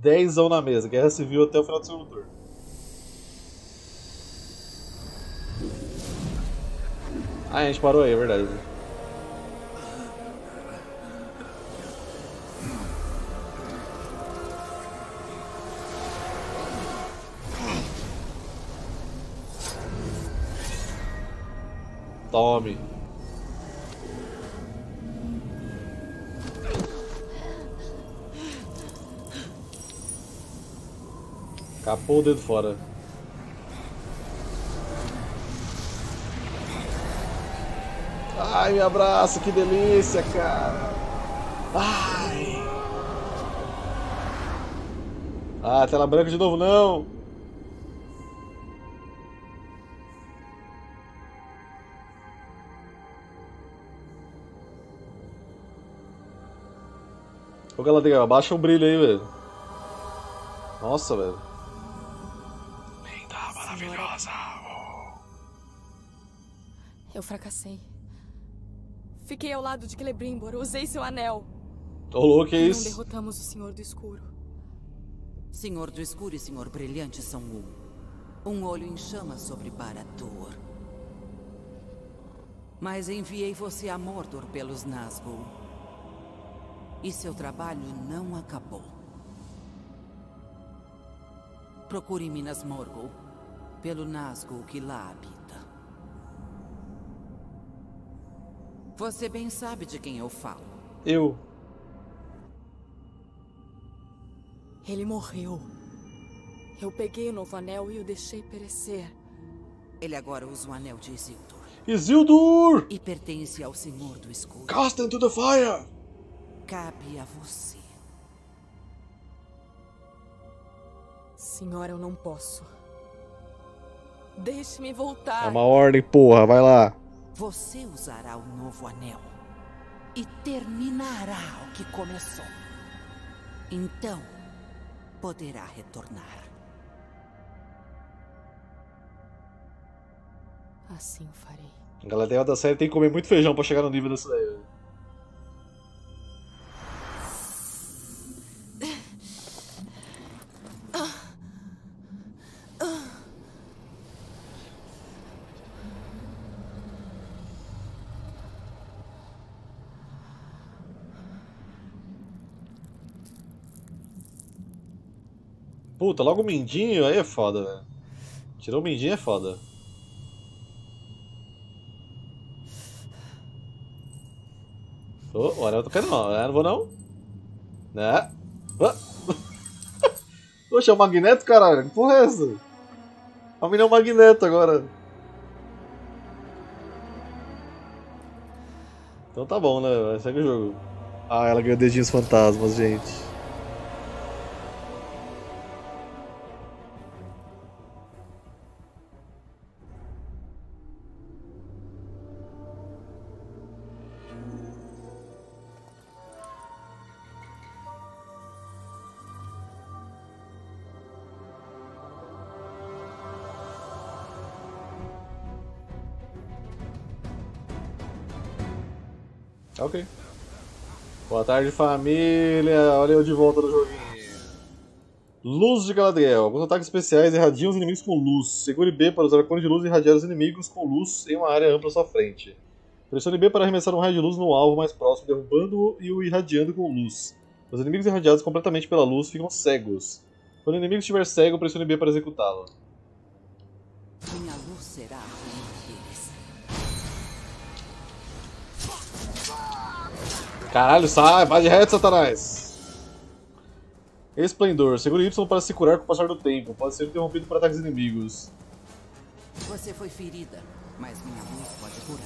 10zão na mesa. Guerra Civil até o final do segundo turno. Ah, a gente parou aí, é verdade. Tome. Capou o dedo fora. Ai, me abraça, que delícia, cara. Ai. Ah, tela branca de novo, não. Ô, Galadriel, abaixa o brilho aí, velho. Nossa, velho. Linda, maravilhosa. Eu fracassei. Fiquei ao lado de Celebrimbor, usei seu anel. Tô louco, que é Não isso? derrotamos o Senhor do Escuro. Senhor do Escuro e Senhor Brilhante são um. Um olho em chamas sobre Barad-dûr. Mas enviei você a Mordor pelos Nazgûl. E seu trabalho não acabou. Procure Minas Morgul, pelo Nazgûl que lá habita. Você bem sabe de quem eu falo. Eu. Ele morreu. Eu peguei o novo anel e o deixei perecer. Ele agora usa o anel de Isildur. Isildur! E pertence ao Senhor do Escuro. Cast into the fire! Cabe a você. Senhora, eu não posso. Deixe-me voltar. É uma ordem, porra, vai lá. Você usará o novo anel. E terminará o que começou. Então, poderá retornar. Assim o farei. A Galadriel da série tem que comer muito feijão pra chegar no nível desse daí, velho. Puta, logo o Mindinho, aí é foda, velho. Tirou o Mindinho é foda. O Anel tá caindo não, não vou não. Né? Poxa, é o Magneto, caralho, que porra é essa? A mina é o Magneto agora. Então tá bom, né? Segue o jogo. Ah, ela ganhou dedinhos fantasmas, gente. Ok. Boa tarde, família. Olha eu de volta no joguinho. Luz de Galadriel. Alguns ataques especiais irradiam os inimigos com luz. Segure B para usar a cone de luz e irradiar os inimigos com luz em uma área ampla à sua frente. Pressione B para arremessar um raio de luz no alvo mais próximo, derrubando-o e o irradiando com luz. Os inimigos irradiados completamente pela luz ficam cegos. Quando o inimigo estiver cego, pressione B para executá-lo. Minha luz será a ruína deles. Caralho, sai! Vai de reto, Satanás! Esplendor. Segure Y para se curar com o passar do tempo. Pode ser interrompido por ataques inimigos. Você foi ferida, mas minha luz pode curar.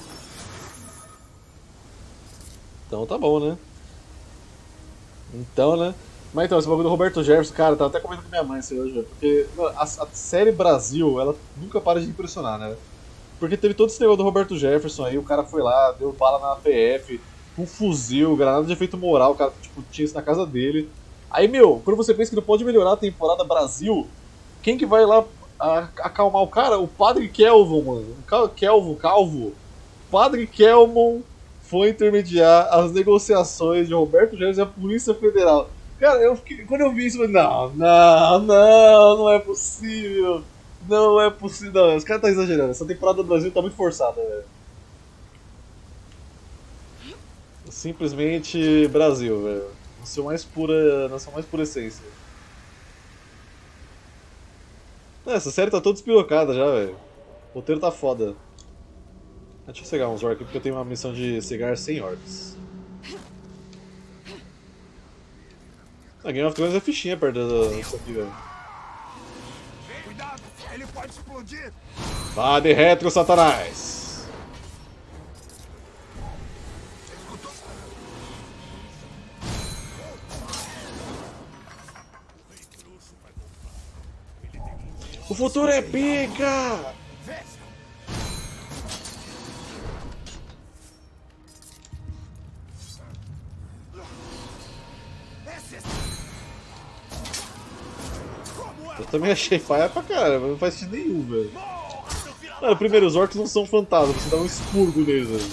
Então tá bom, né? Então, né? Mas então, esse bagulho do Roberto Jefferson, cara, tava até comentando com minha mãe isso aí hoje, porque a série Brasil, ela nunca para de impressionar, né? Porque teve todo esse negócio do Roberto Jefferson aí, o cara foi lá, deu bala na PF, um fuzil, granada de efeito moral, o cara tipo, tinha isso na casa dele. Aí, meu, quando você pensa que não pode melhorar a temporada Brasil, quem que vai lá acalmar o cara? O Padre Kelvon, mano. Calvo. Padre Kelvon foi intermediar as negociações de Roberto Jefferson e a Polícia Federal. Cara, quando eu vi isso, eu falei, não é possível. Não é possível. Não, os caras estão exagerando. Essa temporada do Brasil tá muito forçada, velho. Simplesmente Brasil, velho. Na sua mais pura essência. Essa série tá toda despirocada já, velho. O roteiro tá foda. Deixa eu cegar uns orcs aqui porque eu tenho uma missão de cegar 100 orcs. A Game of Thrones é fichinha perto disso aqui, velho. Cuidado, ele pode explodir. Vá de retro, Satanás! O futuro é pica! Eu também achei paia pra caramba, não faz sentido nenhum, velho. Mano, primeiro, os orcs não são fantasmas, você dá um expurgo neles, velho.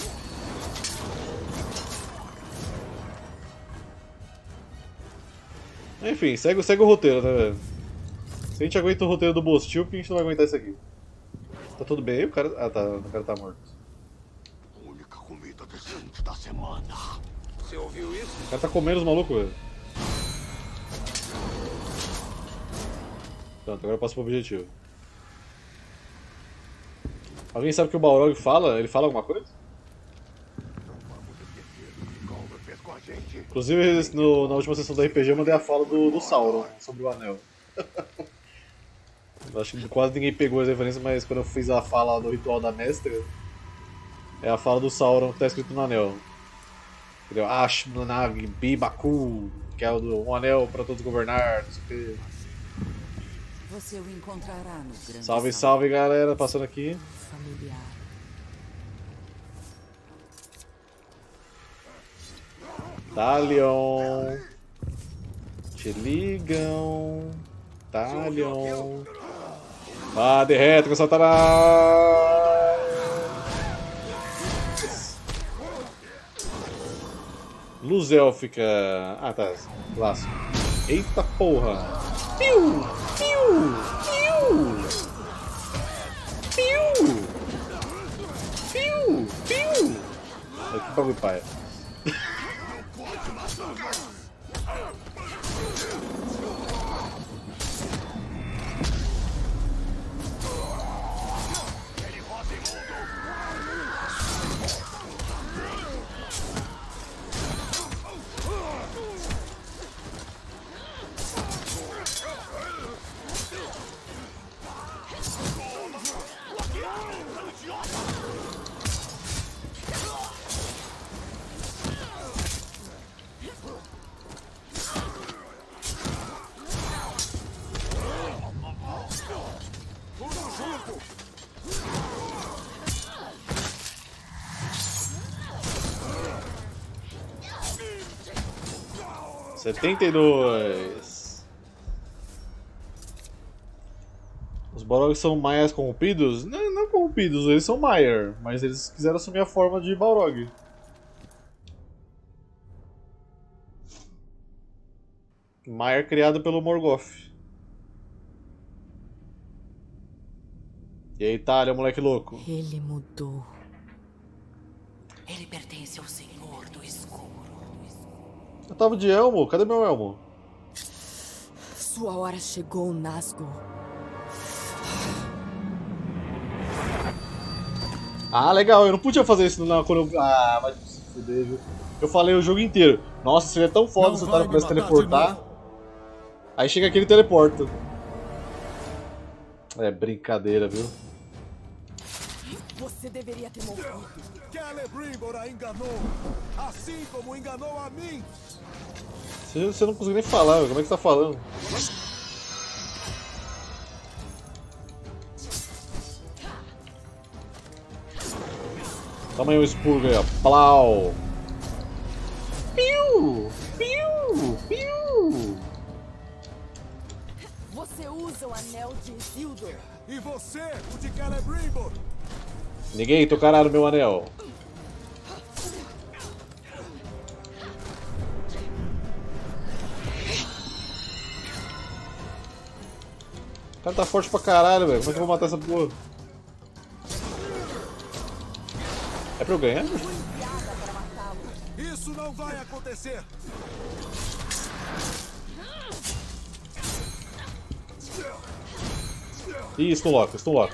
Enfim, segue o roteiro, né, velho? Se a gente aguenta o roteiro do Bostil, por que a gente não vai aguentar isso aqui? Tá tudo bem aí? O cara... Ah, tá. O cara tá morto. A única comida decente da semana. Você ouviu isso? O cara tá comendo os malucos, velho. Pronto, agora eu passo pro objetivo. Alguém sabe o que o Balrog fala? Ele fala alguma coisa? Inclusive, na última sessão do RPG eu mandei a fala do Sauron sobre o anel. Eu acho que quase ninguém pegou as referências, mas quando eu fiz a fala do ritual da mestra, é a fala do Sauron que tá escrito no anel. Entendeu? Ashmanag Bibaku, que é o do um anel pra todos governar, não sei o que. Você o encontrará no grande Salve, salão. salve galera, passando aqui. Familiar. Talion. Te ligam. Talion. Vá de retro, Satanás! Luz élfica. Ah, tá. Clássico. Eita porra! Piu! Piu! Piu! Piu! Piu! Piu! Que bagulho paia. Os Balrogs são maias corrompidos? Não corrompidos, eles são Maiar, mas eles quiseram assumir a forma de Balrog. Maiar criado pelo Morgoth. E aí, Thalia, moleque louco? Ele mudou. Ele pertence ao Senhor do Escuro. Eu tava de elmo, cadê meu elmo? Sua hora chegou, Nazgûl. Ah, legal, eu não podia fazer isso quando eu... Ah, vai se fuder, viu? Eu falei o jogo inteiro. Nossa, seria tão foda se o cara pudesse teleportar. Aí chega aqui e ele teleporta. É brincadeira, viu? Você deveria ter morrido. Celebrimbor a enganou, assim como enganou a mim. Você não conseguiu nem falar, como é que você tá falando? Toma aí um expurgo aí, ó. Plau! Piu! Piu! Piu! Você usa o anel de Isildur. E você, o de Celebrimbor. Ninguém tocará no meu anel. cara tá forte pra caralho, velho. Como é que eu vou matar essa porra? É pra eu ganhar? Isso não vai acontecer! Ih, Stunlock, Stunlock.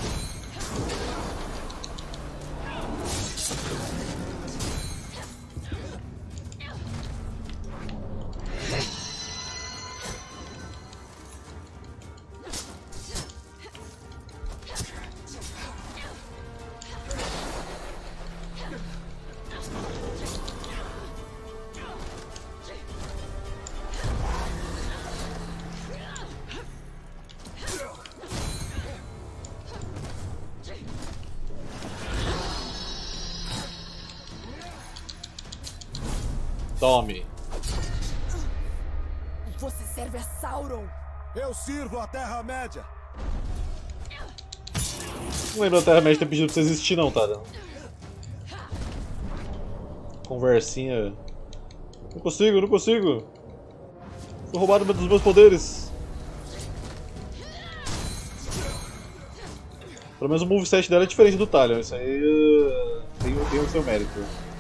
Tome. Você serve a Sauron! Eu sirvo a Terra-média! Não lembro da Terra-média ter pedido pra você existir não, tá? Conversinha. Não consigo, não consigo. Fui roubado dos meus poderes. Pelo menos o moveset dela é diferente do Talion. Isso aí tem o seu mérito.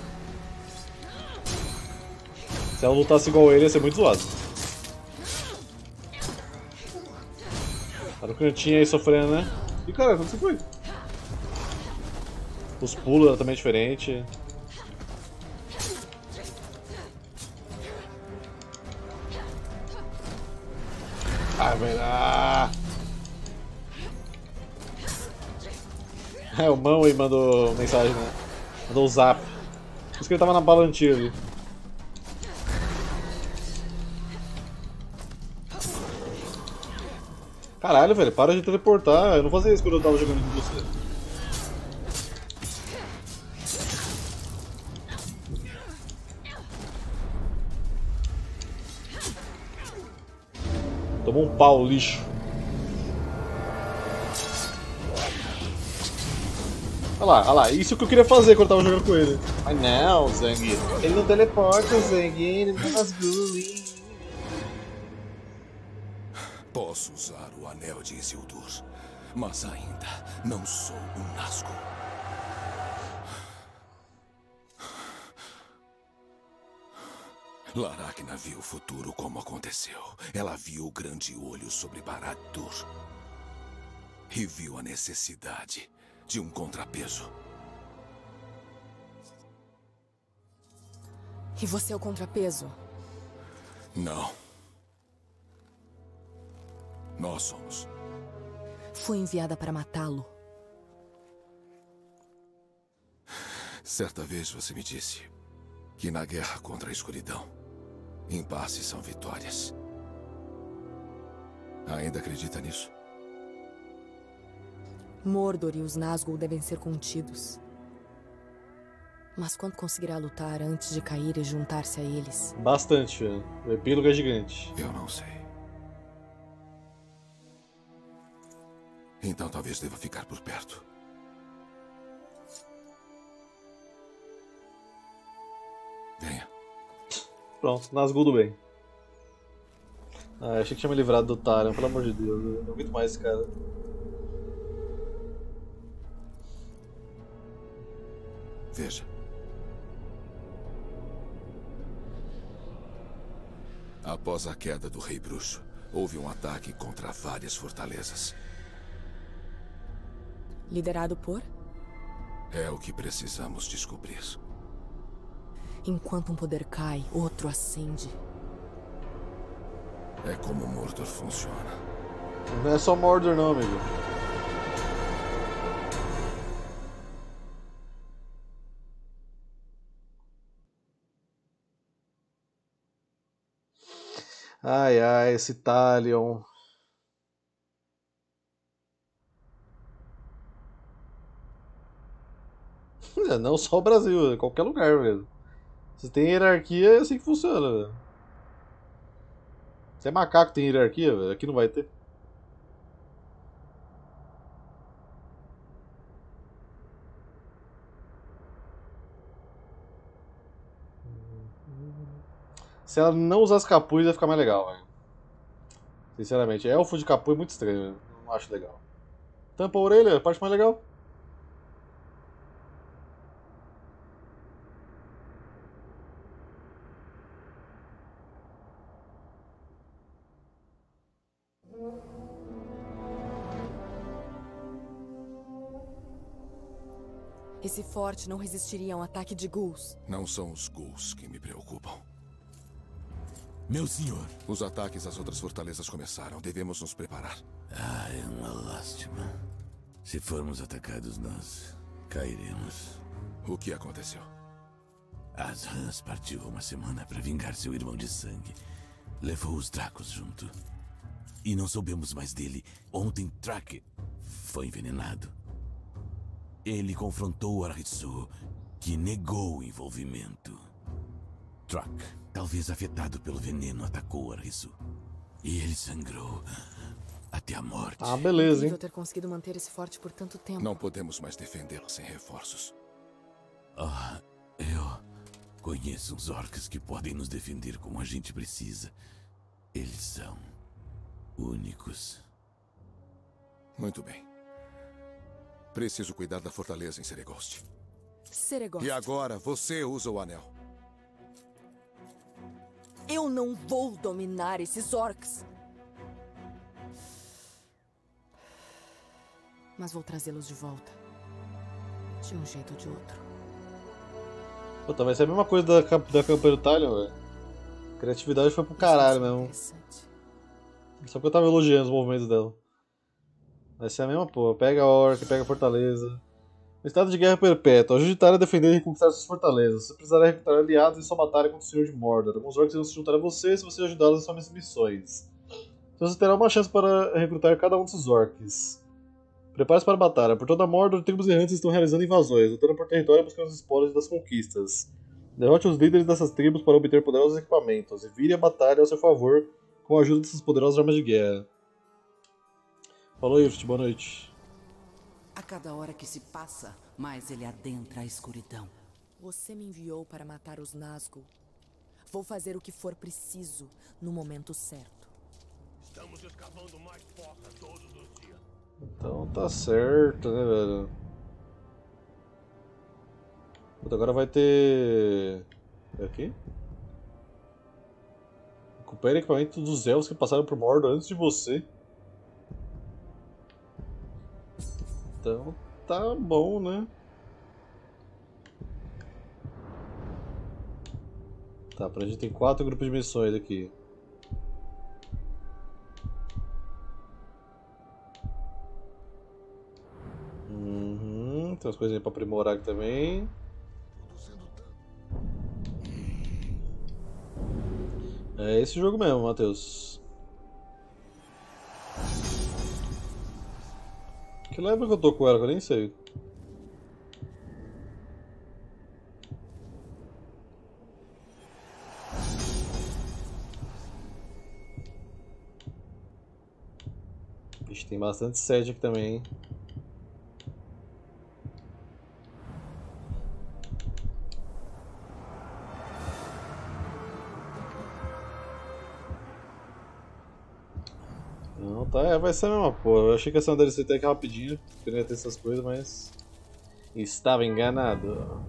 Se ela lutasse igual ele, ia ser muito zoado. Tá no cantinho aí sofrendo, né? E cara, como você foi? Os pulos eram também diferentes. Ai, velho. É, o Mão aí mandou mensagem, né? Mandou o zap. Por isso que ele tava na balantia ali. Caralho, velho, para de teleportar. Eu não fazia isso quando eu tava jogando com você. Tomou um pau, lixo. Olha lá, isso que eu queria fazer quando eu tava jogando com ele. Mas não, Zang. Ele não teleporta, Zang. Ele não faz bullying. Posso usar o anel de Isildur, mas ainda não sou um Nazgûl. Laracna viu o futuro como aconteceu. Ela viu o grande olho sobre Barad-dûr. E viu a necessidade de um contrapeso. E você é o contrapeso? Não. Nós somos. Fui enviada para matá-lo. Certa vez você me disse que na guerra contra a escuridão, impasses são vitórias. Ainda acredita nisso? Mordor e os Nazgûl devem ser contidos. Mas quando conseguirá lutar antes de cair e juntar-se a eles? Bastante, filho. O epílogo é gigante. Eu não sei. Então talvez deva ficar por perto. Venha. Pronto, Nazgûl do bem. Ah, achei que tinha me livrado do Talion, pelo amor de Deus. Eu não aguento mais esse cara. Veja. Após a queda do Rei Bruxo, houve um ataque contra várias fortalezas. Liderado por? É o que precisamos descobrir. Enquanto um poder cai, outro acende. É como Mordor funciona. Não é só Mordor não, amigo. Ai, ai, esse Talion. Não só o Brasil, qualquer lugar, velho. Se tem hierarquia, é assim que funciona, velho. Se é macaco tem hierarquia, velho, aqui não vai ter. Se ela não usasse capuz, ia ficar mais legal, velho. Sinceramente, elfo de capuz é muito estranho, velho. Não Não acho legal. Tampa a orelha, a parte mais legal. Esse forte não resistiria a um ataque de ghouls. Não são os ghouls que me preocupam. Meu senhor. Os ataques às outras fortalezas começaram. Devemos nos preparar. Ah, é uma lástima. Se formos atacados, nós cairemos. O que aconteceu? Ashans partiu há uma semana para vingar seu irmão de sangue. Levou os Dracos junto. E não soubemos mais dele. Ontem, Track foi envenenado. Ele confrontou Arhisu, que negou o envolvimento. Track, talvez afetado pelo veneno, atacou Arhisu. E ele sangrou até a morte. Ah, beleza, hein? Incrível ter conseguido manter esse forte por tanto tempo. Não podemos mais defendê-lo sem reforços. Ah, eu conheço uns orcs que podem nos defender como a gente precisa. Eles são únicos. Muito bem. Preciso cuidar da fortaleza em Seregost. Seregost. E agora você usa o anel. Eu não vou dominar esses orcs. Mas vou trazê-los de volta. De um jeito ou de outro. Puta, vai ser a mesma coisa da campanha do Talion, velho. Criatividade foi pro caralho mesmo. Interessante. Só porque eu tava elogiando os movimentos dela. Vai ser a mesma porra. Pega a orc, pega a fortaleza. No estado de guerra perpétua, ajude Talia a defender e reconquistar suas fortalezas. Você precisará recrutar aliados em sua batalha contra o Senhor de Mordor. Alguns orcs irão se juntar a você se você ajudá-los em suas missões. Então você terá uma chance para recrutar cada um desses orcs. Prepare-se para a batalha. Por toda Mordor, tribos errantes estão realizando invasões, lutando por território e buscando os espólios das conquistas. Derrote os líderes dessas tribos para obter poderosos equipamentos e vire a batalha ao seu favor com a ajuda dessas poderosas armas de guerra. Falou, Yuft, boa noite. A cada hora que se passa, mais ele adentra a escuridão. Você me enviou para matar os Nazgûl. Vou fazer o que for preciso no momento certo. Estamos escavando mais fossa todos os dias. Então tá certo, né, velho? Puta, agora vai ter... É aqui? Recupere equipamento dos elfos que passaram por Mordor antes de você. Então tá bom, né? Tá, pra gente tem 4 grupos de missões aqui. Tem umas coisinhas pra aprimorar aqui também. É esse jogo mesmo, Matheus. Que level que eu tô com ela, que eu nem sei. Vixe, tem bastante sede aqui também, hein? Não, tá, vai ser a mesma porra. Eu achei que essa uma DLC até que rapidinho, queria ter essas coisas, mas estava enganado.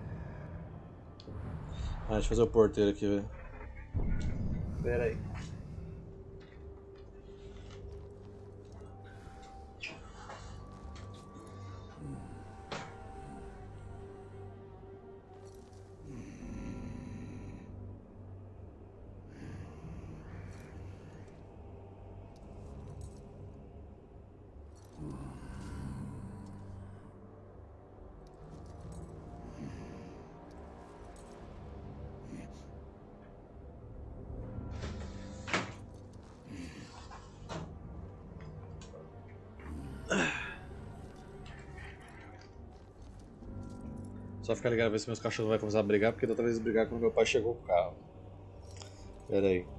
Ah, deixa eu fazer o porteiro aqui, velho. Pera aí. Só ficar ligado ver se meus cachorros vão começar a brigar, porque da outra vez eles brigaram quando meu pai chegou com o carro. Pera aí.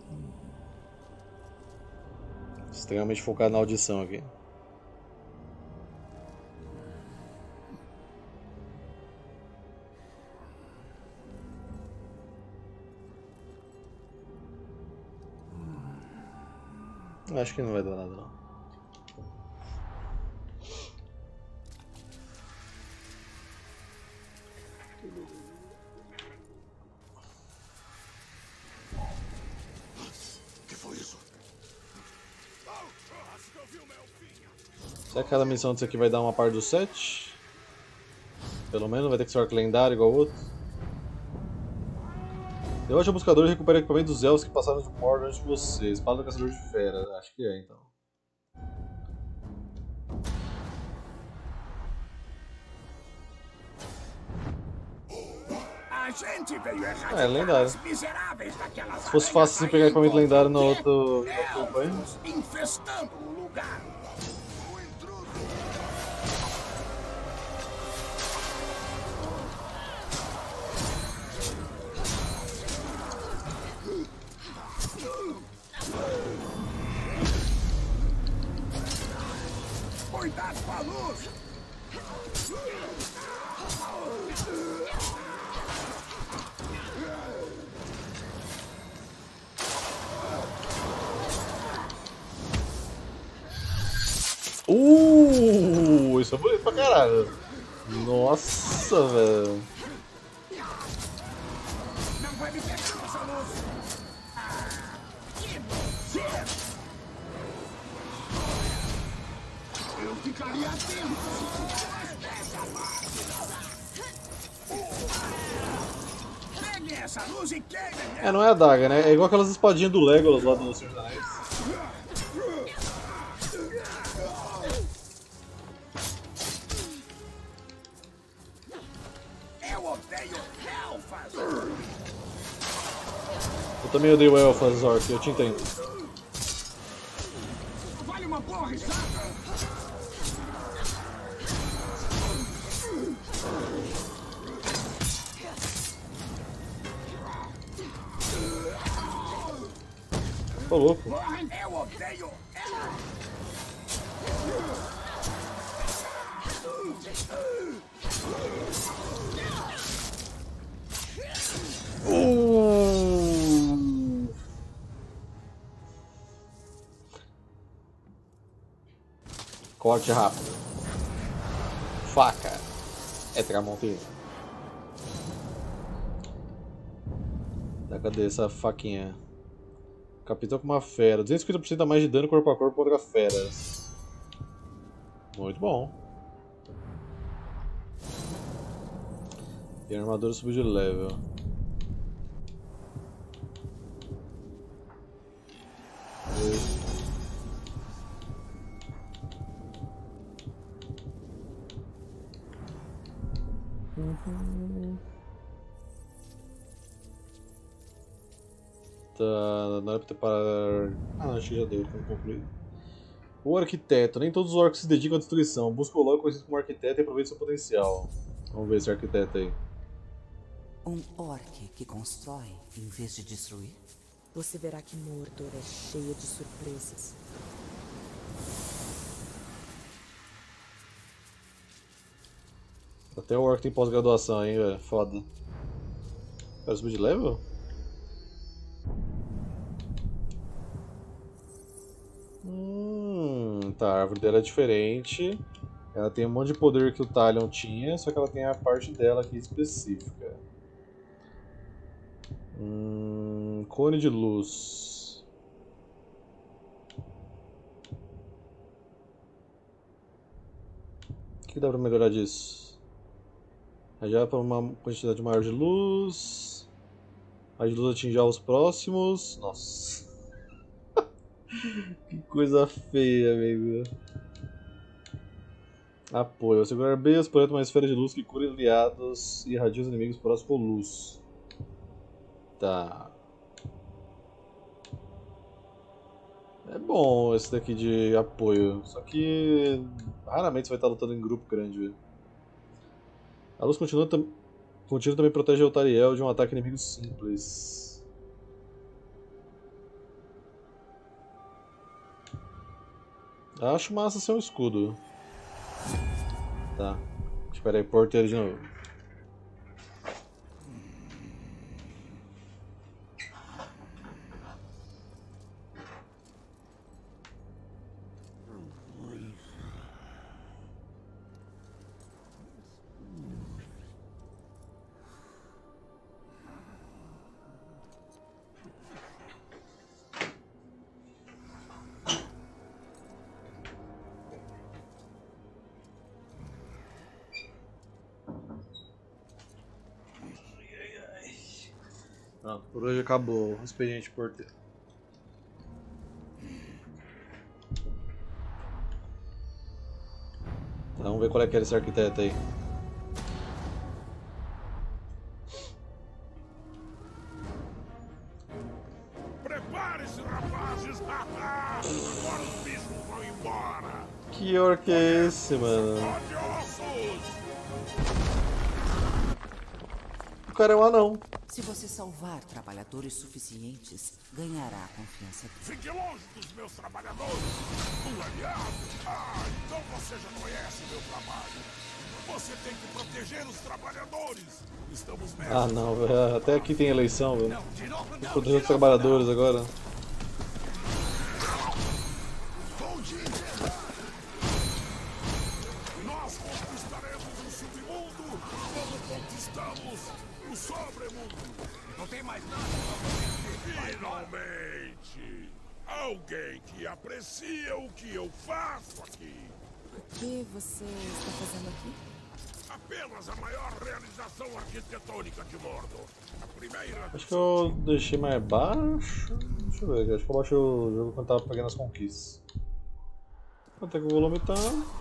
Extremamente focado na audição aqui. Acho que não vai dar nada não. Será que cada missão disso aqui vai dar uma parte do set? Pelo menos vai ter que ser arco lendário igual o outro. Derrote o buscador e recupera equipamento dos elfos que passaram de Mordor antes de você. Espada do caçador de fera. Acho que é, então. A gente veio É lendário. os miseráveis daquelas Se fosse fácil assim pegar equipamento lendário no outro banho. infestando o lugar. Cuidado com a luz! Isso é bonito pra caralho. Nossa, velho. Não vai me pegar essa luz! Que você! Eu ficaria atento! Pegue essa luz e queime! Não é a daga, né? É igual aquelas espadinhas do Legolas lá do Senhor dos Anéis. Eu odeio elfas! Eu também odeio elfas, Orc, eu te entendo. Vale uma boa risada! Tô louco. Eu odeio elfas! Corte rápido. Faca. É tramontina. Tá, cadê essa faquinha? Capitão com uma fera. 250% a mais de dano corpo a corpo contra feras. Muito bom. E a armadura subiu de level. Tá, não era pra ter parado. Não, acho que já deu pra concluir. O arquiteto. Nem todos os orcs se dedicam à destruição. Busca o logo conhecido como arquiteto e aproveita seu potencial. Vamos ver esse arquiteto aí. Um orc que constrói em vez de destruir? Você verá que Mordor é cheia de surpresas. Até o orc tem pós-graduação, hein, velho. Foda. Quero subir de level? Tá, a árvore dela é diferente. Ela tem um monte de poder que o Talion tinha, só que ela tem a parte dela aqui específica. Cone de luz. O que dá pra melhorar disso? Já para uma quantidade maior de luz. A de luz atingir os próximos. Nossa. Que coisa feia, amigo. Apoio. Ao segurar B, os projeta uma esfera de luz que cura aliados e irradia os inimigos próximos com luz. Tá. É bom esse daqui de apoio. Só que raramente você vai estar lutando em grupo grande, velho. A luz contínua também protege o Tariel de um ataque inimigo simples. Acho massa ser um escudo. Tá. Espera aí, porteiro de novo. Pronto, por hoje acabou o expediente porteiro. Tá, vamos ver qual é que é esse arquiteto aí. Prepare-se, rapazes! Agora os bichos vão embora! Que orc é esse, mano? Odiosos! O cara é um anão. Se você salvar trabalhadores suficientes, ganhará a confiança dele. Fique longe dos meus trabalhadores! Um aliado? Ah, então você já conhece meu trabalho! Você tem que proteger os trabalhadores! Estamos nessa! Ah não, velho. Até aqui tem eleição, velho. Vou proteger os trabalhadores agora. Nós conquistaremos o submundo como conquistamos o sobremundo! Não tem mais nada. Finalmente! Alguém que aprecia o que eu faço aqui! O que você está fazendo aqui? Apenas a maior realização arquitetônica de Mordor. A primeira... Acho que eu deixei mais baixo. Deixa eu ver, acho que eu baixei o jogo quando tava pegando as conquistas. Quanto é que o volume tá?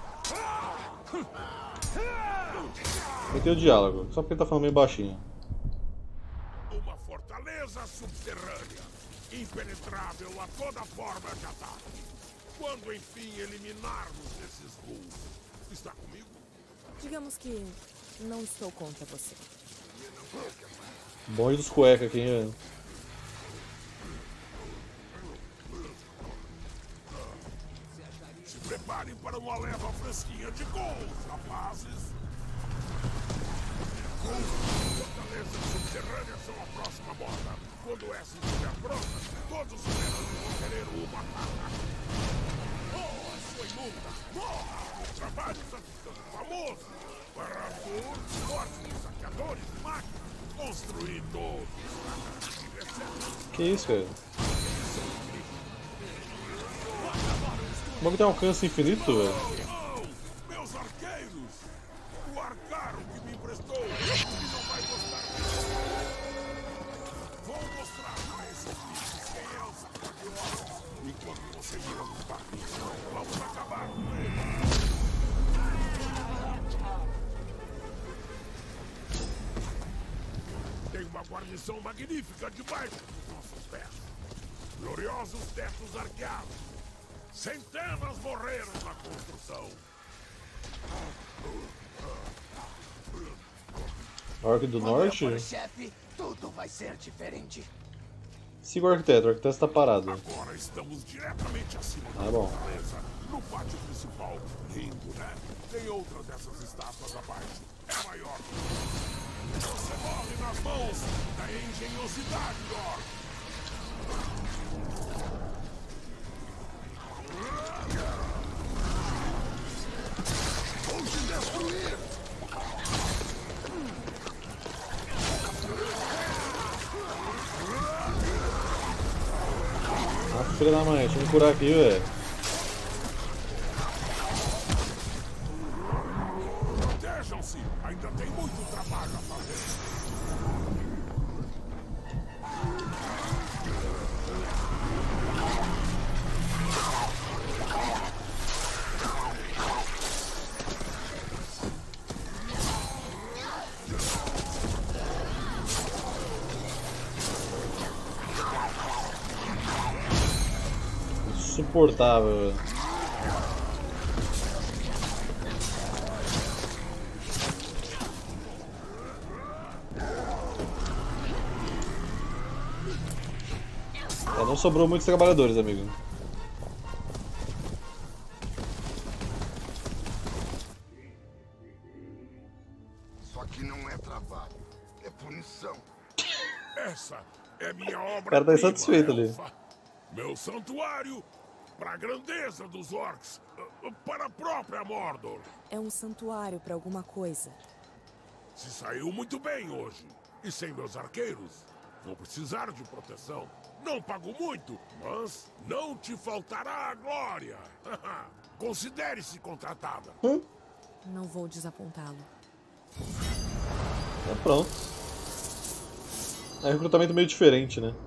Meteu o diálogo, só porque ele tá falando meio baixinho. Uma fortaleza subterrânea, impenetrável a toda forma de ataque. Quando enfim eliminarmos esses ghouls, está comigo? Digamos que não estou contra você. Bonde dos cuecas aqui, hein, velho. Se preparem para uma leva fresquinha de ghouls, rapazes. Fortalezas subterrâneas são a próxima moda. Quando essa estiver pronta, todos os humanos vão querer uma. Oh, sua imunda! Morra! O trabalho está ficando famoso. Baratur, fortes, saqueadores, máquinas, construir todos. Que isso, velho? O bagulho tem alcance infinito, velho. Oh, meus arqueiros! O arcaro que me emprestou, ele não vai gostar disso. Vou mostrar para esses bichos quem é o saqueador. Enquanto você vira nos barris, vamos acabar com ele. Tem uma guarnição magnífica debaixo dos nossos pés. Gloriosos tetos arqueados. Centenas morreram na construção. Orc do Norte? Chefe, tudo vai ser diferente. Siga o arquiteto está parado. Agora estamos diretamente acima da bom. fortaleza, no pátio principal. Lindo, né? Tem outra dessas estátuas abaixo. É maior. Você morre nas mãos da engenhosidade, Orc. Vou te destruir! Ah, filha da mãe, deixa eu me curar aqui, velho. Protejam-se! Ainda tem muito trabalho a fazer. Insuportável, velho. Não sobrou muitos trabalhadores, amigo. Isso aqui não é trabalho, é punição. Essa é minha obra. O cara tá insatisfeito ali. Meu santuário para a grandeza dos orcs, para a própria Mordor. É um santuário para alguma coisa. Se saiu muito bem hoje. E sem meus arqueiros, vou precisar de proteção. Não pago muito, mas não te faltará a glória. Considere-se contratada. Não vou desapontá-lo. Tá pronto. É um recrutamento meio diferente, né?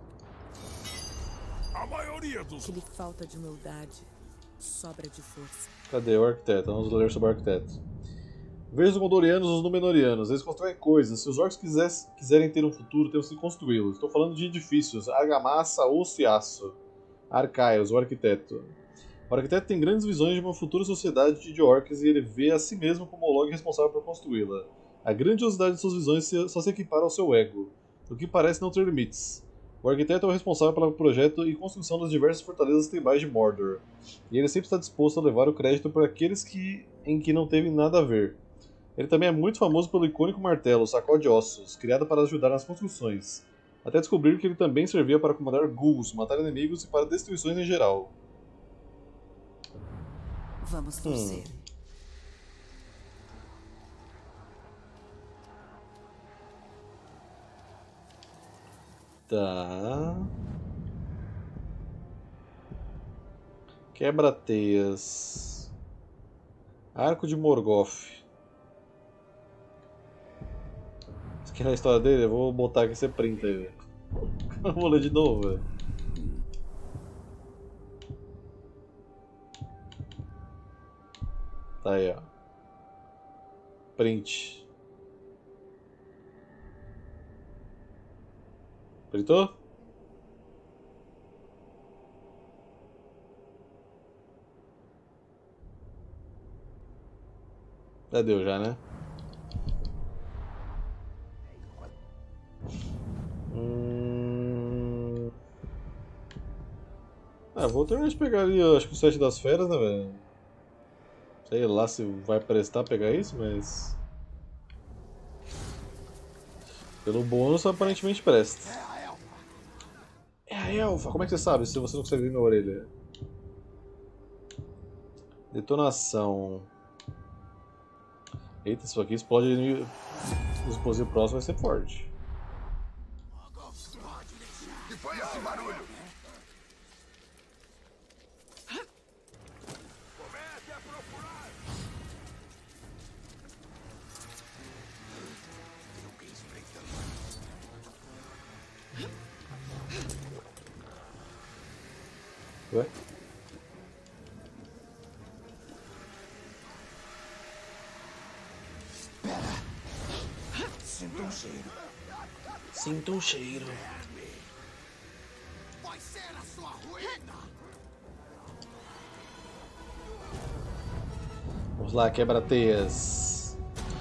A maioria dos... Que lhe falta de humildade, sobra de força. Cadê o arquiteto? Vamos ler sobre o arquiteto. Veja os Gondorianos e os Númenóreanos. Eles constroem coisas. Se os orcs quiserem ter um futuro, temos que construí-los. Estou falando de edifícios. Argamassa, osso e aço. Arcaios, o arquiteto. O arquiteto tem grandes visões de uma futura sociedade de orcs e ele vê a si mesmo como o Olog responsável por construí-la. A grandiosidade de suas visões só se equipara ao seu ego, o que parece não ter limites. O arquiteto é o responsável pelo projeto e construção das diversas fortalezas tribais de Mordor, e ele sempre está disposto a levar o crédito para aqueles em que não teve nada a ver. Ele também é muito famoso pelo icônico martelo, sacode de ossos, criado para ajudar nas construções, até descobrir que ele também servia para comandar ghouls, matar inimigos e para destruições em geral. Vamos torcer. Tá. Quebra-teias. Arco de Morgoth. Isso aqui é a história dele? Eu vou botar aqui, você printa aí, velho. Eu vou ler de novo, velho. Tá aí, ó. Print. Printou? Já deu já, né? Ah, vou terminar de pegar ali, acho que o Sete das Feras, né, velho? Sei lá se vai prestar pegar isso, mas... Pelo bônus, aparentemente presta. É a elfa! Como é que você sabe se você não consegue ver minha orelha? Detonação. Eita, isso aqui explode no explosivo próximo, vai ser forte. Que foi esse barulho? Comece a procurar! Alguém espreitando. Ué? Sinto um cheiro. Sinto um cheiro. Vai ser a sua ruína! Vamos lá, quebra-teias.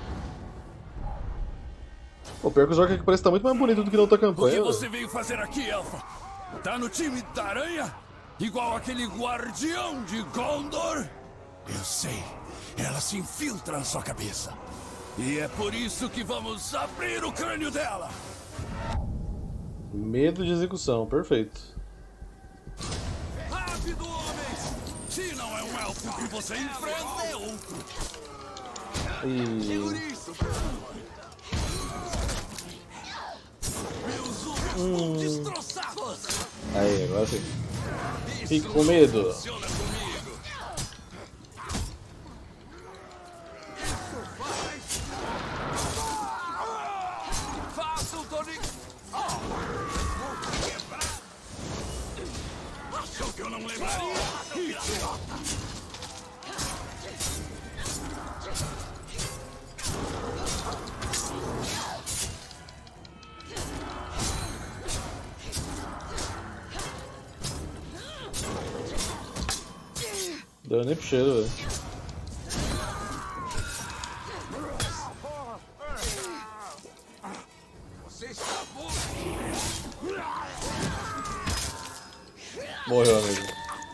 O pior que o jogo aqui parece que tá muito mais bonito do que na outra O que campanha. você veio fazer aqui, Elfa? Tá no time da aranha? Igual aquele guardião de Gondor? Eu sei. Ela se infiltra na sua cabeça. E é por isso que vamos abrir o crânio dela. Medo de execução, perfeito. Rápido, homens! Se não é um elfo que você enfrenta, é outro. E... Meus olhos vão destroçar você. Aí, agora sim. Fique com medo. Funciona comigo. Faça o Tonic. Achou que eu não lembraria? Deu nem pro cheiro, velho. Você está bom? Morreu, amigo.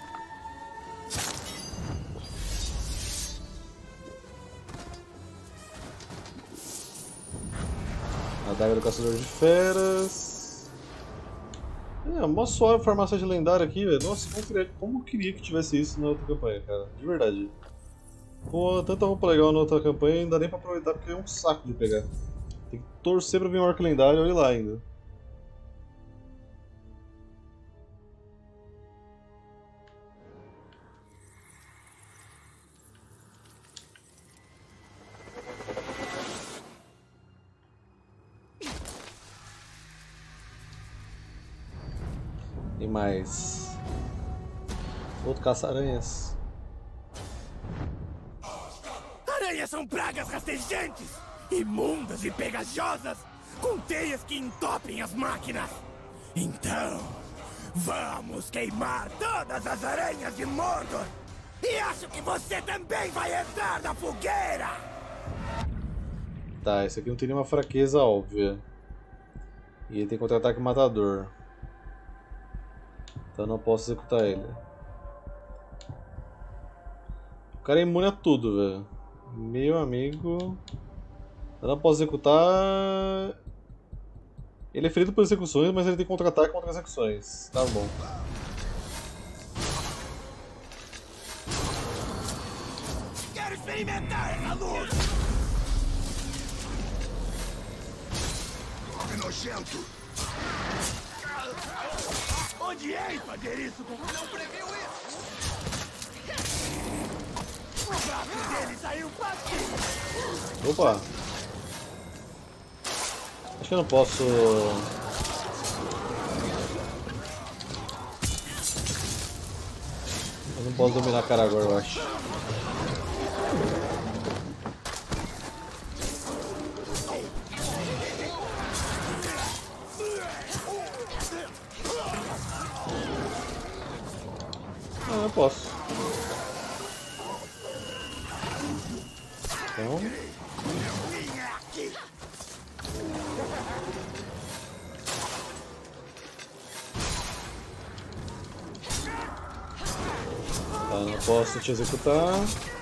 Adaga do Caçador de Feras. É, mó suave farmácia de lendário aqui, velho. Nossa, como eu queria que tivesse isso na outra campanha, cara. De verdade. Pô, tanta roupa legal na outra campanha, não dá nem pra aproveitar porque é um saco de pegar. Tem que torcer pra vir um arco lendário e olha lá ainda. mais? Outro caça-aranhas. Aranhas são pragas rastejantes, imundas e pegajosas, com teias que entopem as máquinas. Então, vamos queimar todas as aranhas de Mordor. E acho que você também vai entrar na fogueira! Tá, esse aqui não tem nenhuma fraqueza óbvia. E ele tem contra-ataque matador. Então eu não posso executar ele. O cara é imune a tudo, velho. Meu amigo. Eu não posso executar. Ele é ferido por execuções, mas ele tem contra-ataque contra execuções. Tá bom. Quero experimentar essa luz! Homem nojento! Odiei fazer isso com... Não previu isso! O braço dele saiu facinho! Opa! Acho que eu não posso... Eu não posso dominar a cara agora, eu acho. Ah, eu posso. Então... Tá, não posso te executar.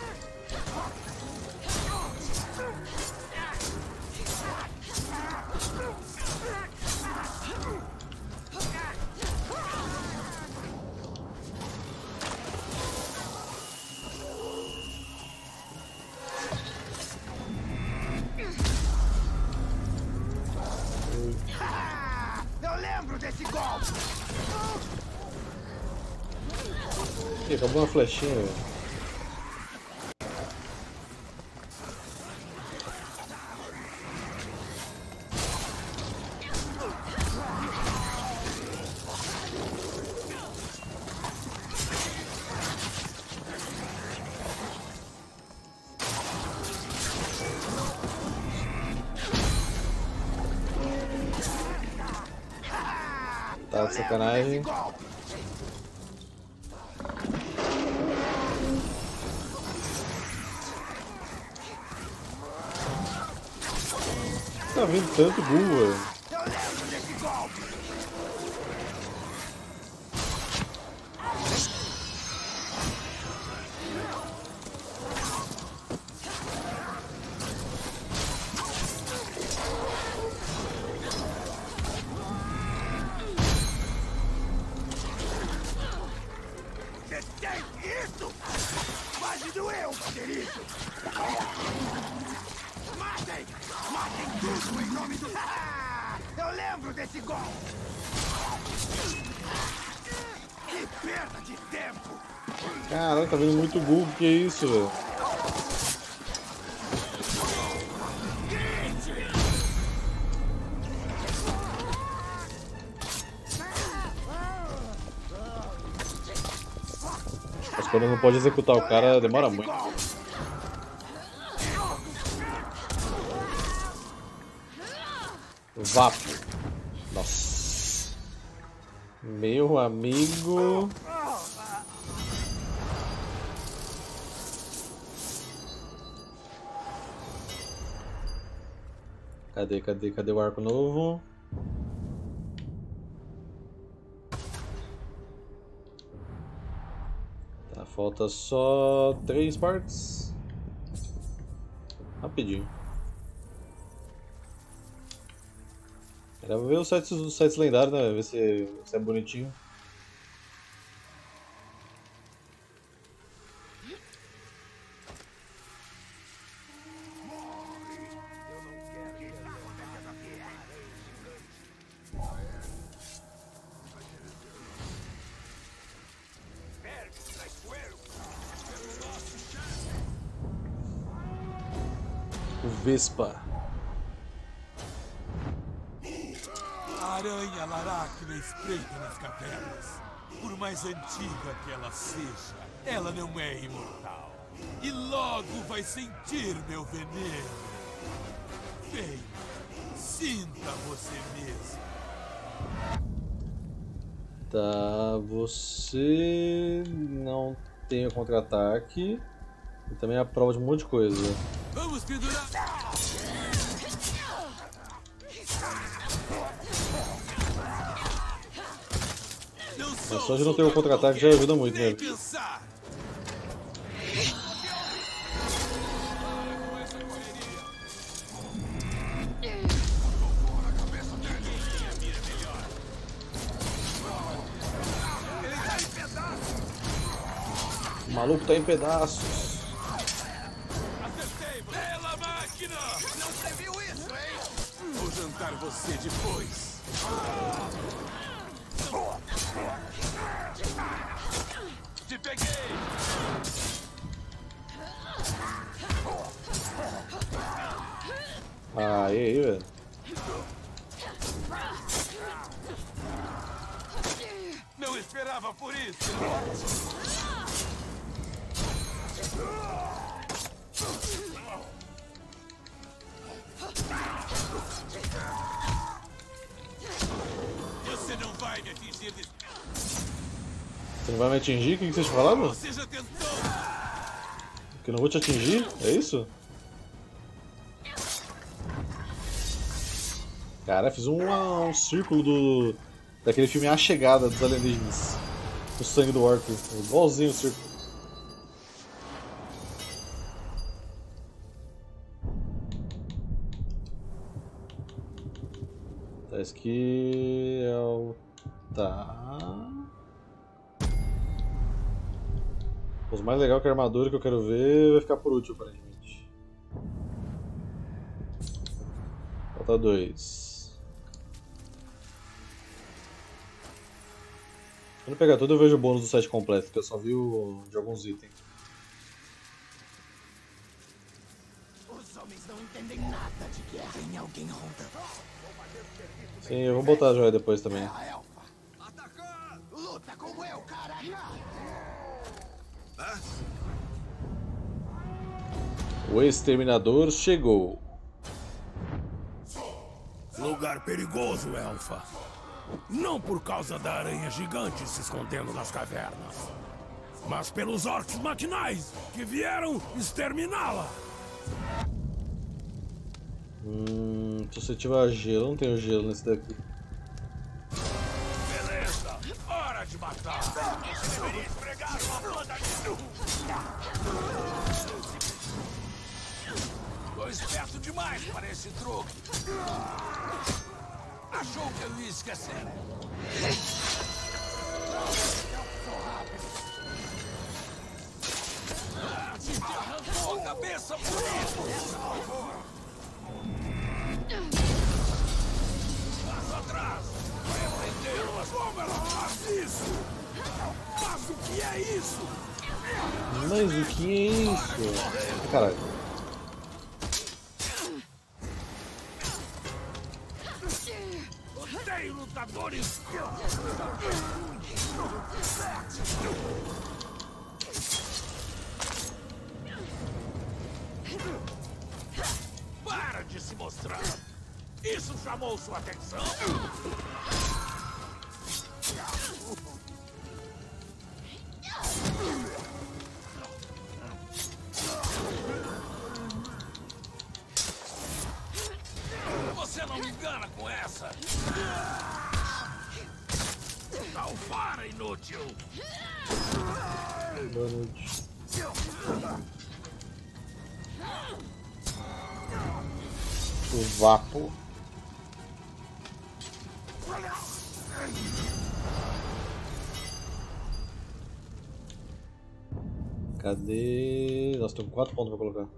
Eu lembro desse golpe! Ih, acabou uma flechinha, velho. Tá de sacanagem. Tá vindo tanto burro, velho. Eu lembro desse golpe! Você tem isso? Quase doeu fazer isso! Matem! Matem tudo em nome do... Eu lembro desse golpe! Que perda de tempo! Caralho, tá vindo muito burro, que é isso, velho? Mas quando não pode executar o cara, demora muito. Vapo. Nossa. Meu amigo. Cadê o arco novo? Tá, falta só 3 partes. Rapidinho. Era ver os sites lendários, né? Ver se é bonitinho. O Vespa. aranha laracna espreita nas cavernas. Por mais antiga que ela seja, ela não é imortal. E logo vai sentir meu veneno. Venha, sinta você mesmo. Tá, você não tem o contra-ataque. E também é a prova de um monte de coisa. Vamos pendurar! Mas só de não ter o contra-ataque já ajuda muito, né? O maluco tá em pedaços. Acertei! Bela máquina! Não você viu isso, hein? Vou jantar você depois. Te peguei! Ah, e aí, velho? Não esperava por isso! Você não vai me atingir desse... Você não vai me atingir? O que vocês falaram? Você já tentou! Que eu não vou te atingir? É isso? Cara, fiz um círculo daquele filme A Chegada dos alienígenas. O sangue do Orc. Igualzinho o círculo. Tá, esse aqui é o... Tá... Os mais legais que a armadura que eu quero ver vai ficar por último, aparentemente. Falta 2. Quando pegar tudo eu vejo o bônus do set completo, porque eu só vi de alguns itens. Os homens não entendem nada de guerra. Tem alguém rondando. Sim, eu vou botar a joia depois também. Atacar! Luta como eu, caraca! O exterminador chegou. Lugar perigoso, Elfa. Não por causa da aranha gigante se escondendo nas cavernas, mas pelos orcs maquinais que vieram exterminá-la. Se você tiver gelo, eu não tenho gelo nesse daqui. Beleza, hora de matar. Você deveria esfregar uma banda de nu. Tô esperto demais para esse truque. Achou que eu ia esquecer? Te arrancou a cabeça por isso! Passa atrás! Vai aprender, mas como ela faz isso? Mas o que é isso? Mas o que é isso? Caralho. Odeio lutadores! Para de se mostrar! Isso chamou sua atenção? Você não me engana com essa! Não para, inútil! Boa noite. O Vapo. Cadê? Nossa, tô com 4 pontos pra colocar.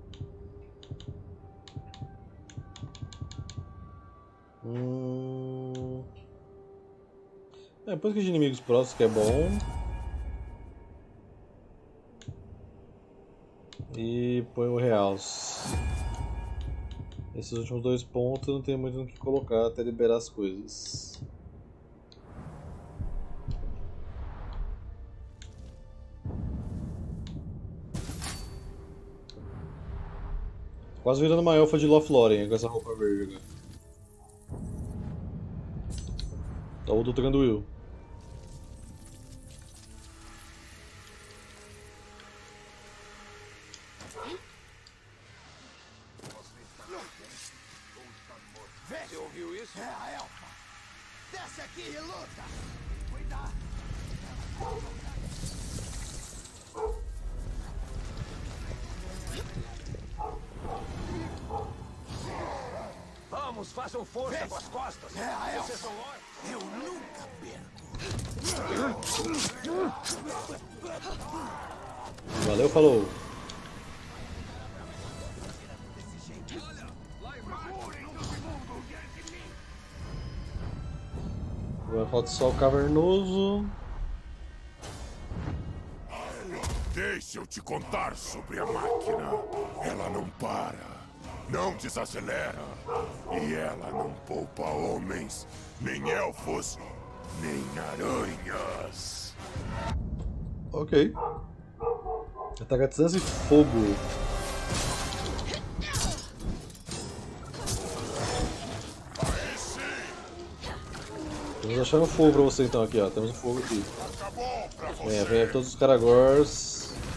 Depois que de inimigos próximos, que é bom. E põe o Realce. Esses últimos 2 pontos eu não tenho muito no que colocar até liberar as coisas. Quase virando uma elfa de Lothlórien com essa roupa verde agora. Tá o do Thranduil. Você ouviu isso? É a elfa. Desce aqui e luta. Cuidado. Vamos, façam força com as costas. É a elfa. Vocês são ótimos. Eu nunca perco. Valeu, falou. Agora falta só o cavernoso. Deixa eu te contar sobre a máquina. Ela não para, não desacelera. E ela não poupa homens, nem elfos, nem aranhas. Ok. Ataque a distância e fogo. Vamos achar um fogo pra você então aqui, ó. Temos um fogo aqui. Vem todos os Karagors.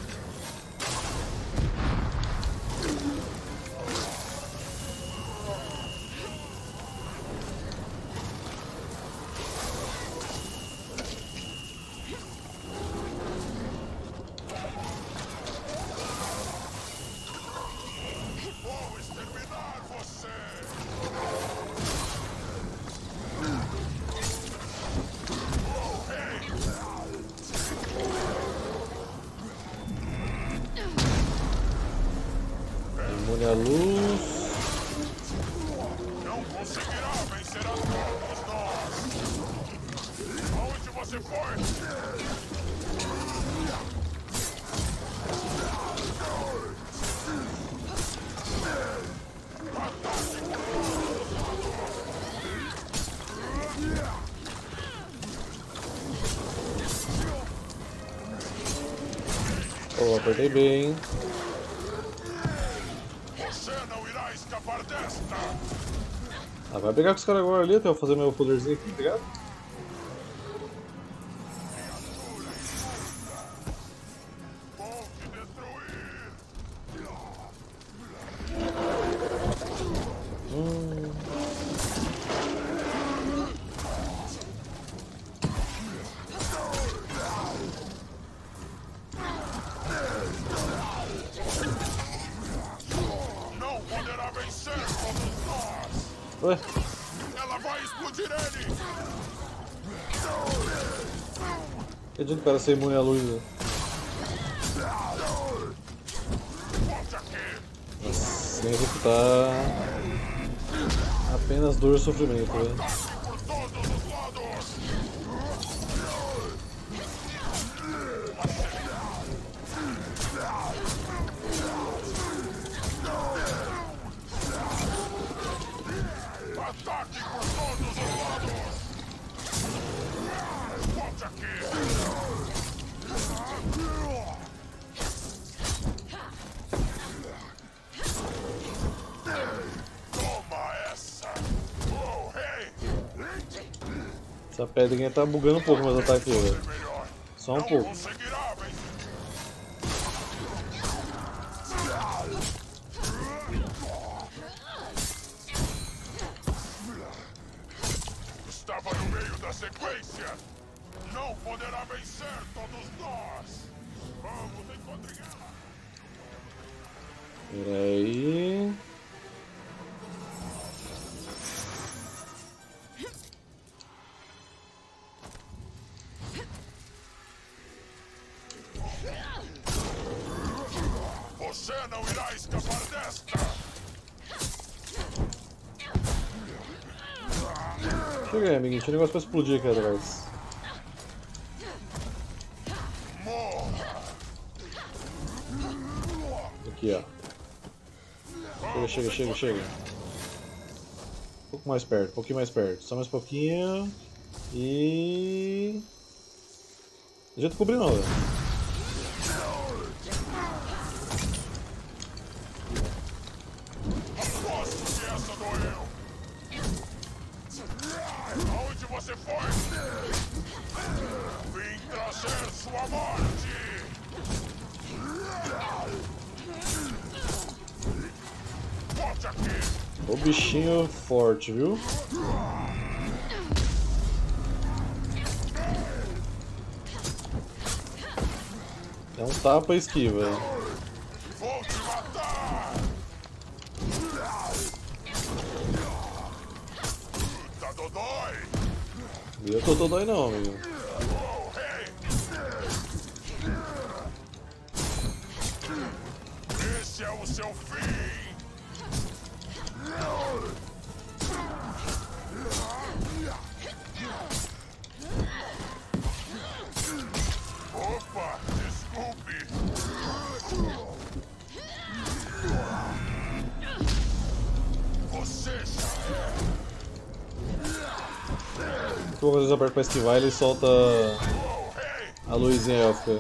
Imune à luz. Não conseguirá vencer a todos nós. Aonde você foi? Oh, apertei bem. Você não irá escapar desta. Ah, vai brigar com os caras agora ali até eu fazer meu poderzinho aqui, tá ligado? Vou te destruir. Não poderá vencer todos nós. Ué, Ela vai explodir ele. acredito que o cara ser imune à luz. Né? Volte aqui. Nossa, sem executar. Apenas dor e sofrimento, né? Por todos os lados. Ataque por todos os lados. Volte aqui. Toma essa. Oh, hey. Essa pedrinha tá bugando um pouco meus ataques, velho. Melhor. Só um Não pouco. conseguirá vencer. Estava no meio da sequência. Não poderá vencer todos nós. Vamos, encontrem ela. Peraí. Você não irá escapar desta. Chega aí, amiguinho. Tinha um negócio pra explodir aqui atrás. Morra. Aqui, ó. Chega. Um pouco mais perto, um pouquinho mais perto. Só mais pouquinho. E... Não adianta cobrir não, velho. Aposto que essa doeu. Aonde você foi? Vim trazer sua morte. Volte aqui. O bichinho forte, viu? É um tapa e esquiva. Vou te matar. Tá dodói. Eu tô dodói não, amigo. Esse é o seu fim. Opa, desculpe. Você já Às vezes aperto pra esquivar e ele solta a luzinha élfica.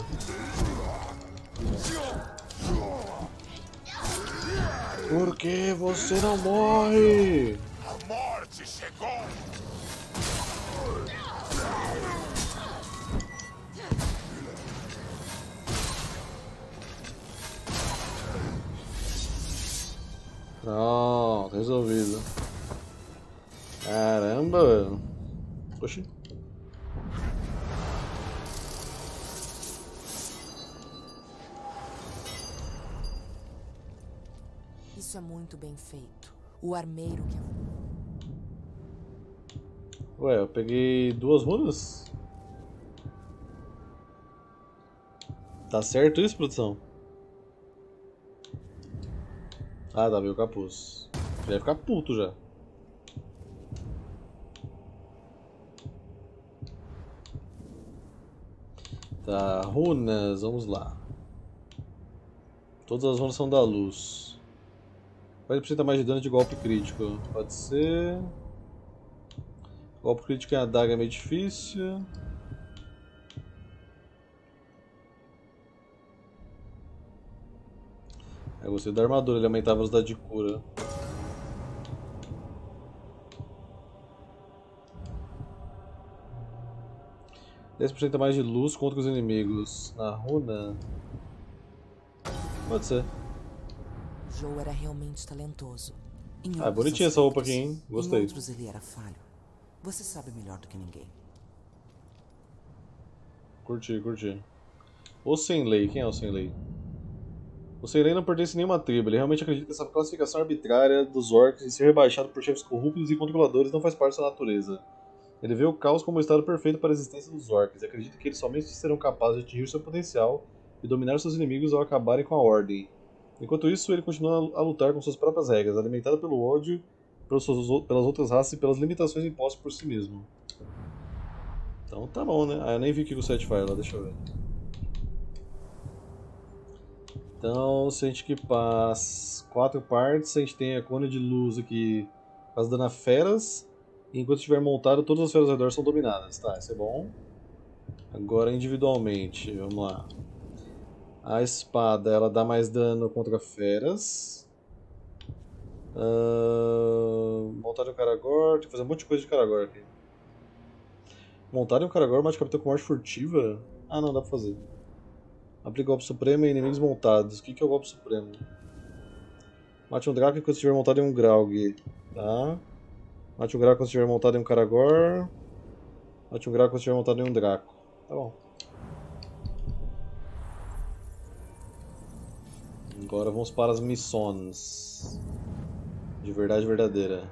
Por que você não morre? A morte chegou. Pronto, resolvido. Caramba! Oxi. Isso é muito bem feito. O armeiro que... Ué, eu peguei 2 runas? Tá certo isso, produção? Ah, tá, veio o capuz. Já ia ficar puto já. Tá, runas, vamos lá. Todas as runas são da luz. 40% mais de dano de golpe crítico. Pode ser. Golpe crítico em adaga é meio difícil. Eu gostei da armadura, ele aumentava a velocidade de cura. %10% a mais de luz contra os inimigos. Na runa. Pode ser. Joe era realmente talentoso. Ah, bonitinha essa roupa aqui, hein? Gostei. Em outros ele era falho. Você sabe melhor do que ninguém. Curti, curti. O Senlei, quem é o Senlei? O Senlei não pertence a nenhuma tribo, ele realmente acredita que essa classificação arbitrária dos orcs e ser rebaixado por chefes corruptos e controladores não faz parte da sua natureza. Ele vê o caos como o estado perfeito para a existência dos orcs e acredita que eles somente serão capazes de atingir seu potencial e dominar seus inimigos ao acabarem com a ordem. Enquanto isso, ele continua a lutar com suas próprias regras, alimentado pelo ódio pelas outras raças e pelas limitações impostas por si mesmo. Então tá bom, né? Ah, eu nem vi o que o Set faz lá, deixa eu ver. Então, se a gente equipar as 4 partes, a gente tem a cone de luz aqui, faz dano a feras, e enquanto estiver montado, todas as feras ao redor são dominadas. Tá, isso é bom. Agora individualmente, vamos lá. A espada, ela dá mais dano contra feras. Montar um Caragor, tem que fazer um monte de coisa de Caragor aqui. Montar um Caragor, mate capitão com morte furtiva? Ah não, dá pra fazer. Aplica golpe supremo em inimigos montados. O que é o golpe supremo? Mate um Draco enquanto estiver montado em um Graug. Tá. Mate um Draco quando estiver montado em um Caragor. Mate um Draco quando estiver montado em um Draco. Tá bom. Agora vamos para as missões. De verdade verdadeira.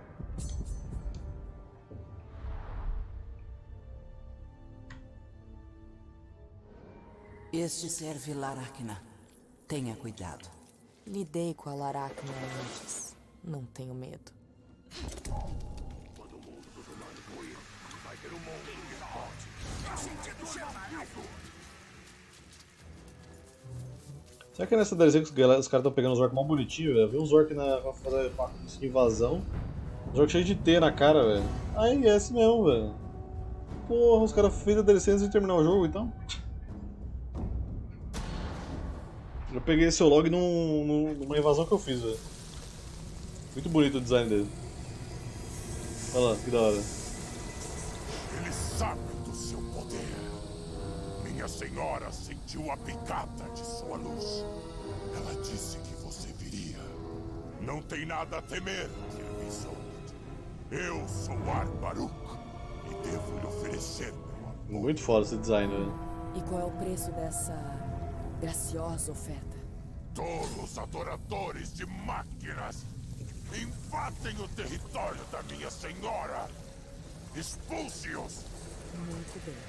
Este serve Laracna. Tenha cuidado. Lidei com a Laracna antes. Não tenho medo. Quando o mundo dos humanos ruir, vai ter um mundo que explode. Assim que chama isso. Será que é nessa DLC que os caras estão pegando os orcs mal bonitinhos? Eu vi uns orcs pra fazer uma invasão. Jogo cheio de T na cara, velho. Aí, é assim mesmo, velho. Porra, os caras fez a DLC antes de terminar o jogo, então. Eu peguei seu log numa invasão que eu fiz, velho. Muito bonito o design dele. Olha lá, que da hora. Ele sabe do seu poder. Minha senhora sentiu a picada de sua luz. Ela disse que você viria. Não tem nada a temer, Tir Isolde. Eu sou Ar-Baruk e devo lhe oferecer meu amor. Muito foda esse design, velho. E qual é o preço dessa graciosa oferta? Tolos adoradores de máquinas invadem o território da minha senhora. Expulse-os. Muito bem.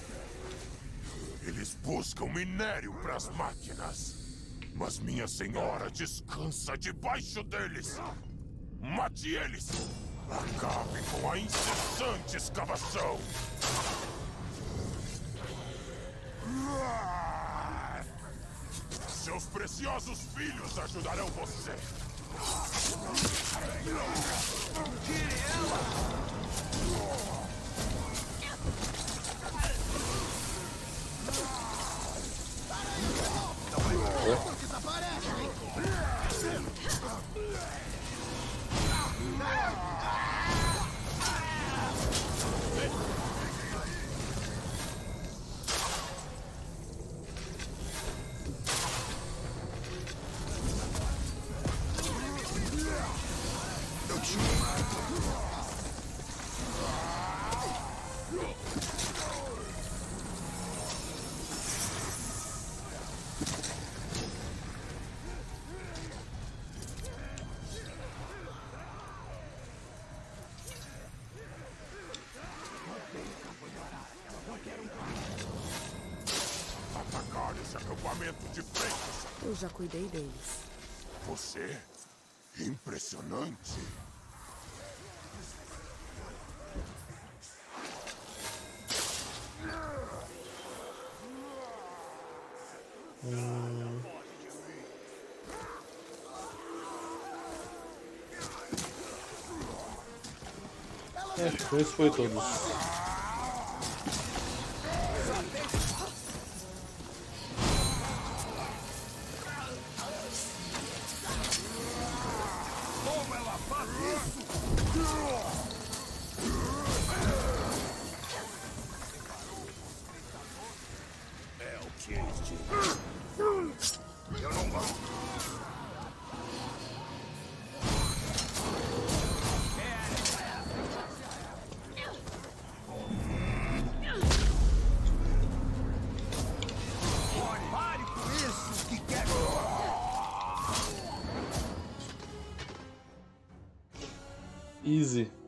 Eles buscam minério para as máquinas. Mas minha senhora descansa debaixo deles. Mate eles. Acabe com a incessante escavação. Seus preciosos filhos ajudarão você. Tire ela! Atacar esse acampamento de frente. Eu já cuidei deles. Você? Impressionante. Esse foi todos. Como ela faz isso? É o que eles dizem. Eu não gosto. Pare com isso que quer. Easy.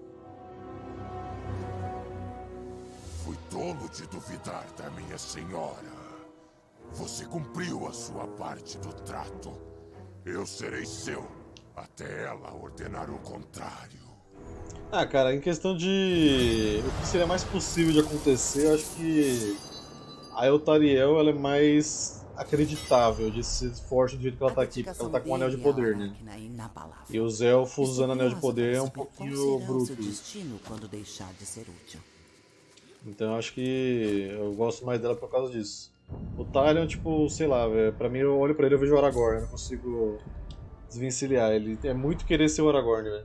Fui tolo de duvidar da minha senhora. Você cumpriu a sua parte do trato. Eu serei seu, até ela ordenar o contrário. Ah, cara, em questão de o que seria mais possível de acontecer, eu acho que a Eltariel ela é mais acreditável de ser forte do jeito que ela tá aqui, porque ela tá com o Anel de Poder, né? E os elfos usando o Anel de Poder é um pouquinho bruto. Quando deixar de ser útil. Então eu acho que eu gosto mais dela por causa disso. O Talion, tipo, sei lá, véio, pra mim eu olho pra ele e vejo o Aragorn, eu não consigo desvencilhar. Ele é muito querer ser o Aragorn, velho.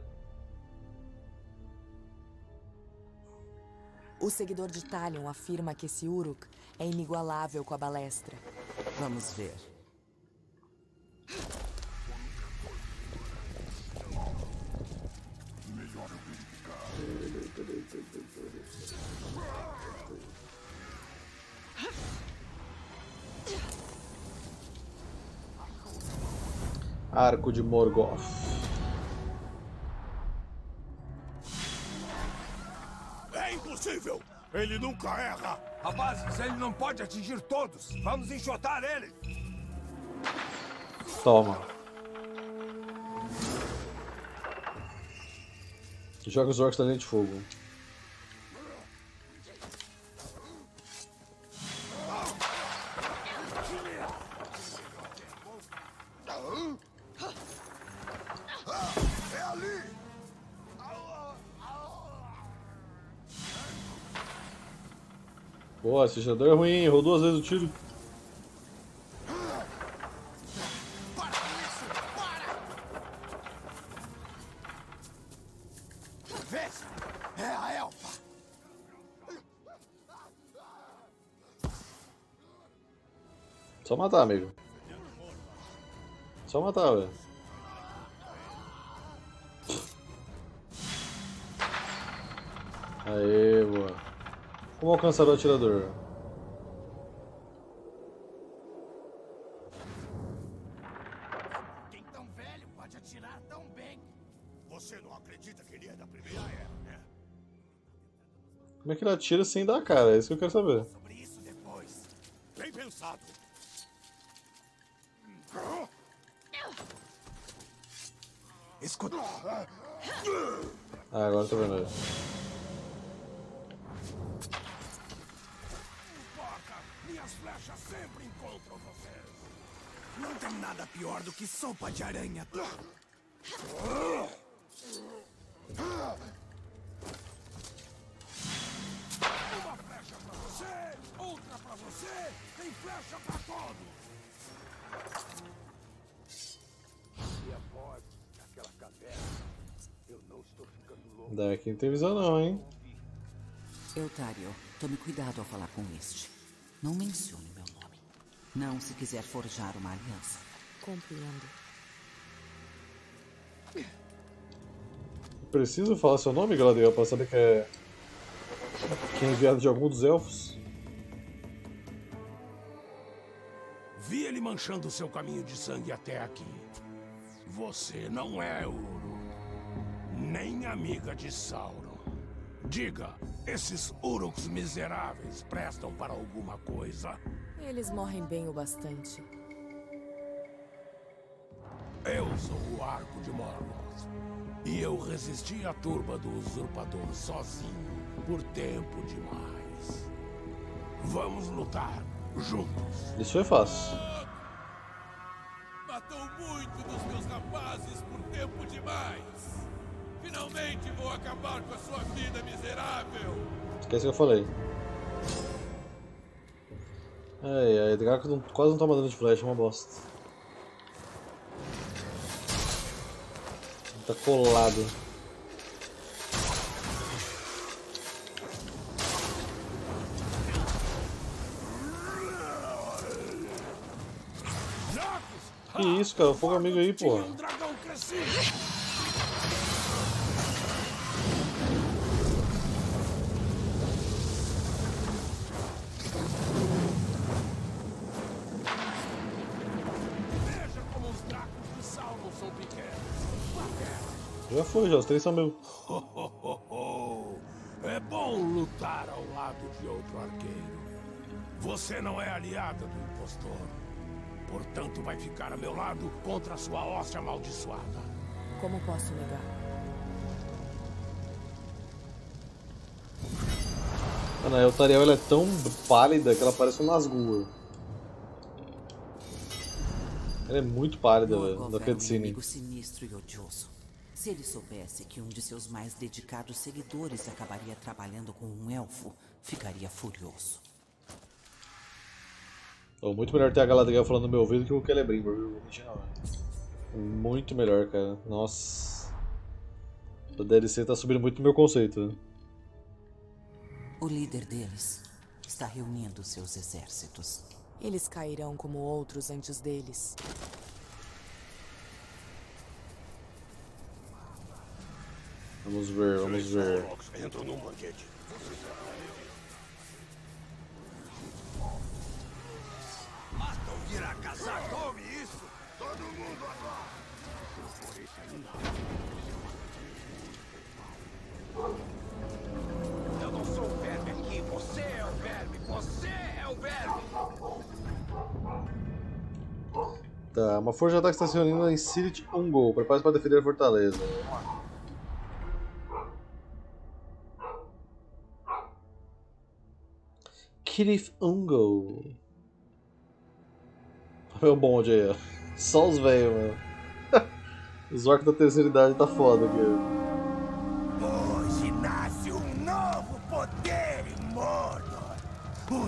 O seguidor de Talion afirma que esse Uruk é inigualável com a balestra. Vamos ver. Arco de Morgoth. É impossível! Ele nunca erra! Rapazes, ele não pode atingir todos! Vamos enxotar ele! Toma. Joga os orcs da linha de fogo. É ali! Pô, esse atirador é ruim, errou 2 vezes o tiro. Para com isso! Para! Veja! É a elfa! Só matar, amigo. Só matar, velho. Aê, boa. Como alcançar o atirador? Quem tão velho pode atirar tão bem? Você não acredita que ele é da primeira era, né? Como é que ele atira sem dar cara? É isso que eu quero saber. Sobre isso depois. Bem pensado. Escuta. Ah, agora eu tô vendo ele. Porca, minhas flechas sempre encontram vocês. Não tem nada pior do que sopa de aranha. Uma flecha pra você, outra pra você, tem flecha pra todos. E a voz daquela caverna, eu não estou ficando louco. Daqui não tem visão não, hein? Eltário, tome cuidado ao falar com este. Não mencione meu nome. Não se quiser forjar uma aliança. Compreendo. Preciso falar seu nome, Galadriel, pra saber que é enviado de algum dos elfos? Vi ele manchando seu caminho de sangue até aqui. Você não é Uru, nem amiga de Sauron. Diga, esses Uruks miseráveis prestam para alguma coisa? Eles morrem bem o bastante. Eu sou o Arco de Morgoth. E eu resisti à turba do usurpador sozinho por tempo demais. Vamos lutar juntos. Isso foi fácil. Matou muito dos meus rapazes por tempo demais. Finalmente vou acabar com a sua vida miserável. Esquece o que eu falei. Ai, ai, Draco quase não toma dano de flecha, é uma bosta. Tá colado. Que isso, cara? Fogo amigo aí, porra. Um dragão crescido. Veja como os dracos de Sauron são pequenos. Já foi, já, os 3 são meus. É bom lutar ao lado de outro arqueiro. Você não é aliada do impostor. Portanto, vai ficar a meu lado contra a sua hóstia amaldiçoada. Como posso negar? Mano, a Eltariel ela é tão pálida que ela parece um Nazgûl. Ela é muito pálida, velho, da Morgoth é um cutscene. inimigo sinistro e odioso. Se ele soubesse que um de seus mais dedicados seguidores acabaria trabalhando com um elfo, ficaria furioso. Oh, muito melhor ter a Galadriel falando no meu ouvido que o Celebrimbor, viu? Muito melhor, cara. Nossa. O DLC tá subindo muito no meu conceito. Né? O líder deles está reunindo seus exércitos. Eles cairão como outros antes deles. Vamos ver, vamos ver. Entram num banquete. Matam virar casaco, tome isso! Todo mundo agora! Eu não sou o verme aqui, você é o verme! Você é o verme! Tá, uma força de ataque está se reunindo em Cirith Ungol. Prepare-se para defender a fortaleza. Vamos lá. Cirith Ungol. Olha o bonde aí, ó. Só os velhos, mano. Os orcs da terceira idade tá foda aqui. Hoje nasce um novo poder em Mordor. O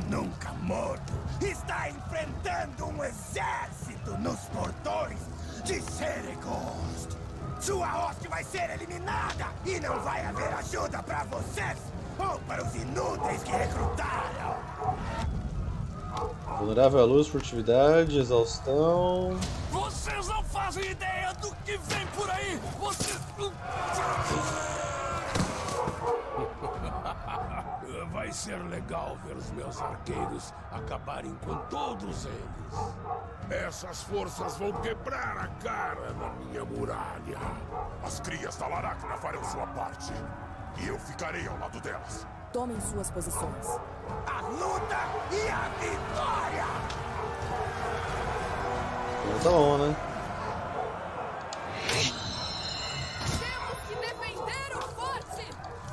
exército nos portões de Ceregost. Sua hoste vai ser eliminada e não vai haver ajuda para vocês ou para os inúteis que recrutaram. Vulnerável à luz, furtividade, exaustão. Vocês não fazem ideia do que vem por aí! Vocês... Vai ser legal ver os meus arqueiros acabarem com todos eles. Essas forças vão quebrar a cara na minha muralha. As crias da Laracna farão sua parte. E eu ficarei ao lado delas. Tomem suas posições. A luta e a vitória! Então tá bom, né? Temos que defender o forte!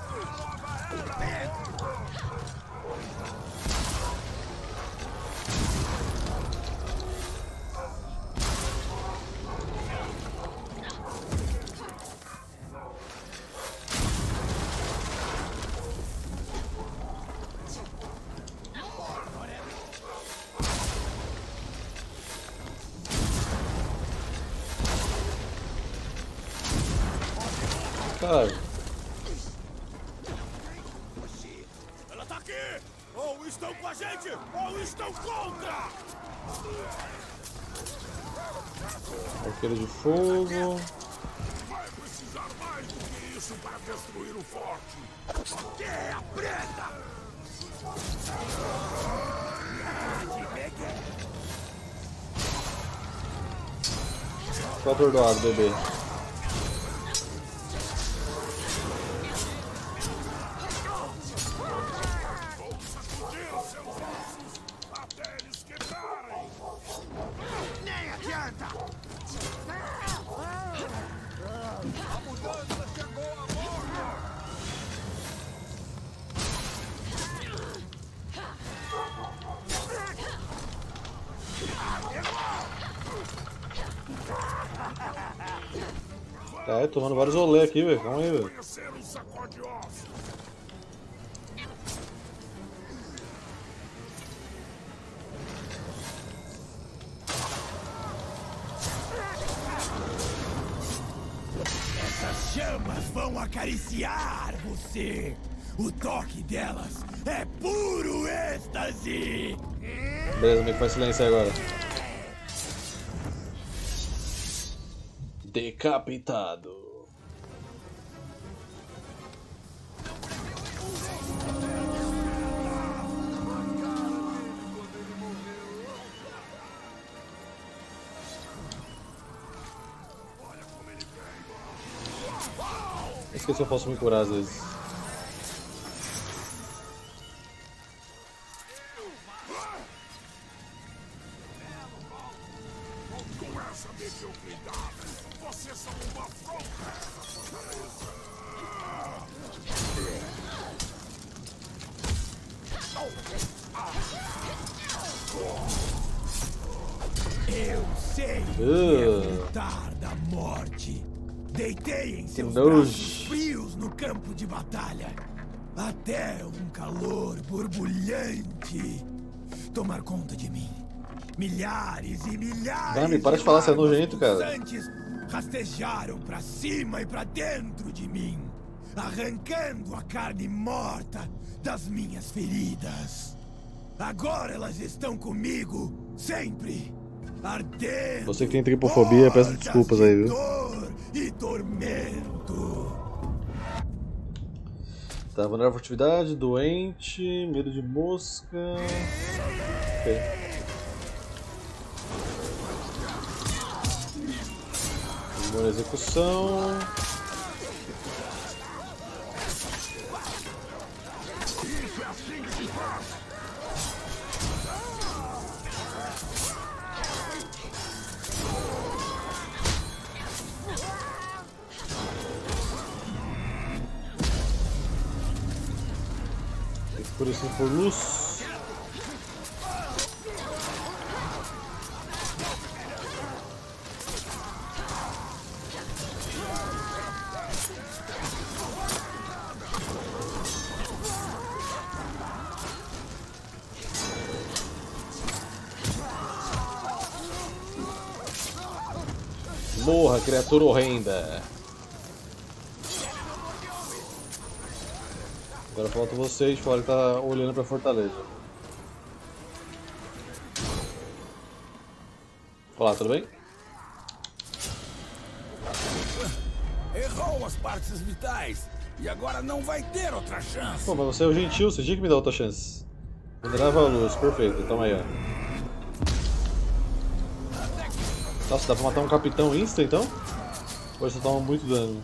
Caralho. Ela tá aqui! Ou estão com a gente, ou estão contra! Arqueiro de fogo. Vai precisar mais do que isso para destruir o forte. Terra preta! Tô atordoado, bebê. Nem adianta! A mudança chegou a bordo. Tá, tomando vários rolê aqui, velho. Calma aí, velho. Conhecer um sacode-ossos. Essas chamas vão acariciar você! O toque delas é puro êxtase! Beleza, amigo, faz silêncio agora. Decapitado. Esqueci se eu posso me curar às vezes. Com essa mediocridade, vocês são uma afronta a essa fortaleza. Eu sei o que é lutar da morte. Deitei em seus braços frios no campo de batalha. Até um calor borbulhante tomar conta de mim. Milhares e milhares Dami, para de falar, você é nojento, cara. pulsantes rastejaram pra cima e pra dentro de mim, arrancando a carne morta das minhas feridas. Agora elas estão comigo, sempre. Ardendo. Você que tem tripofobia, peço desculpas aí, viu? Dor e tormento. Tá, vulnerável à furtividade, doente, medo de mosca. Ok. Boa execução. Escurecer por luz. Morra, criatura horrenda. Agora falta você de fora, ele tá olhando pra fortaleza. Olá, tudo bem? Errou as partes vitais e agora não vai ter outra chance. Pô, mas você é o gentil, você tinha que me dar outra chance. Vulnerável à luz, perfeito, toma aí, ó. Nossa, dá pra matar um capitão insta então? Ou você toma muito dano?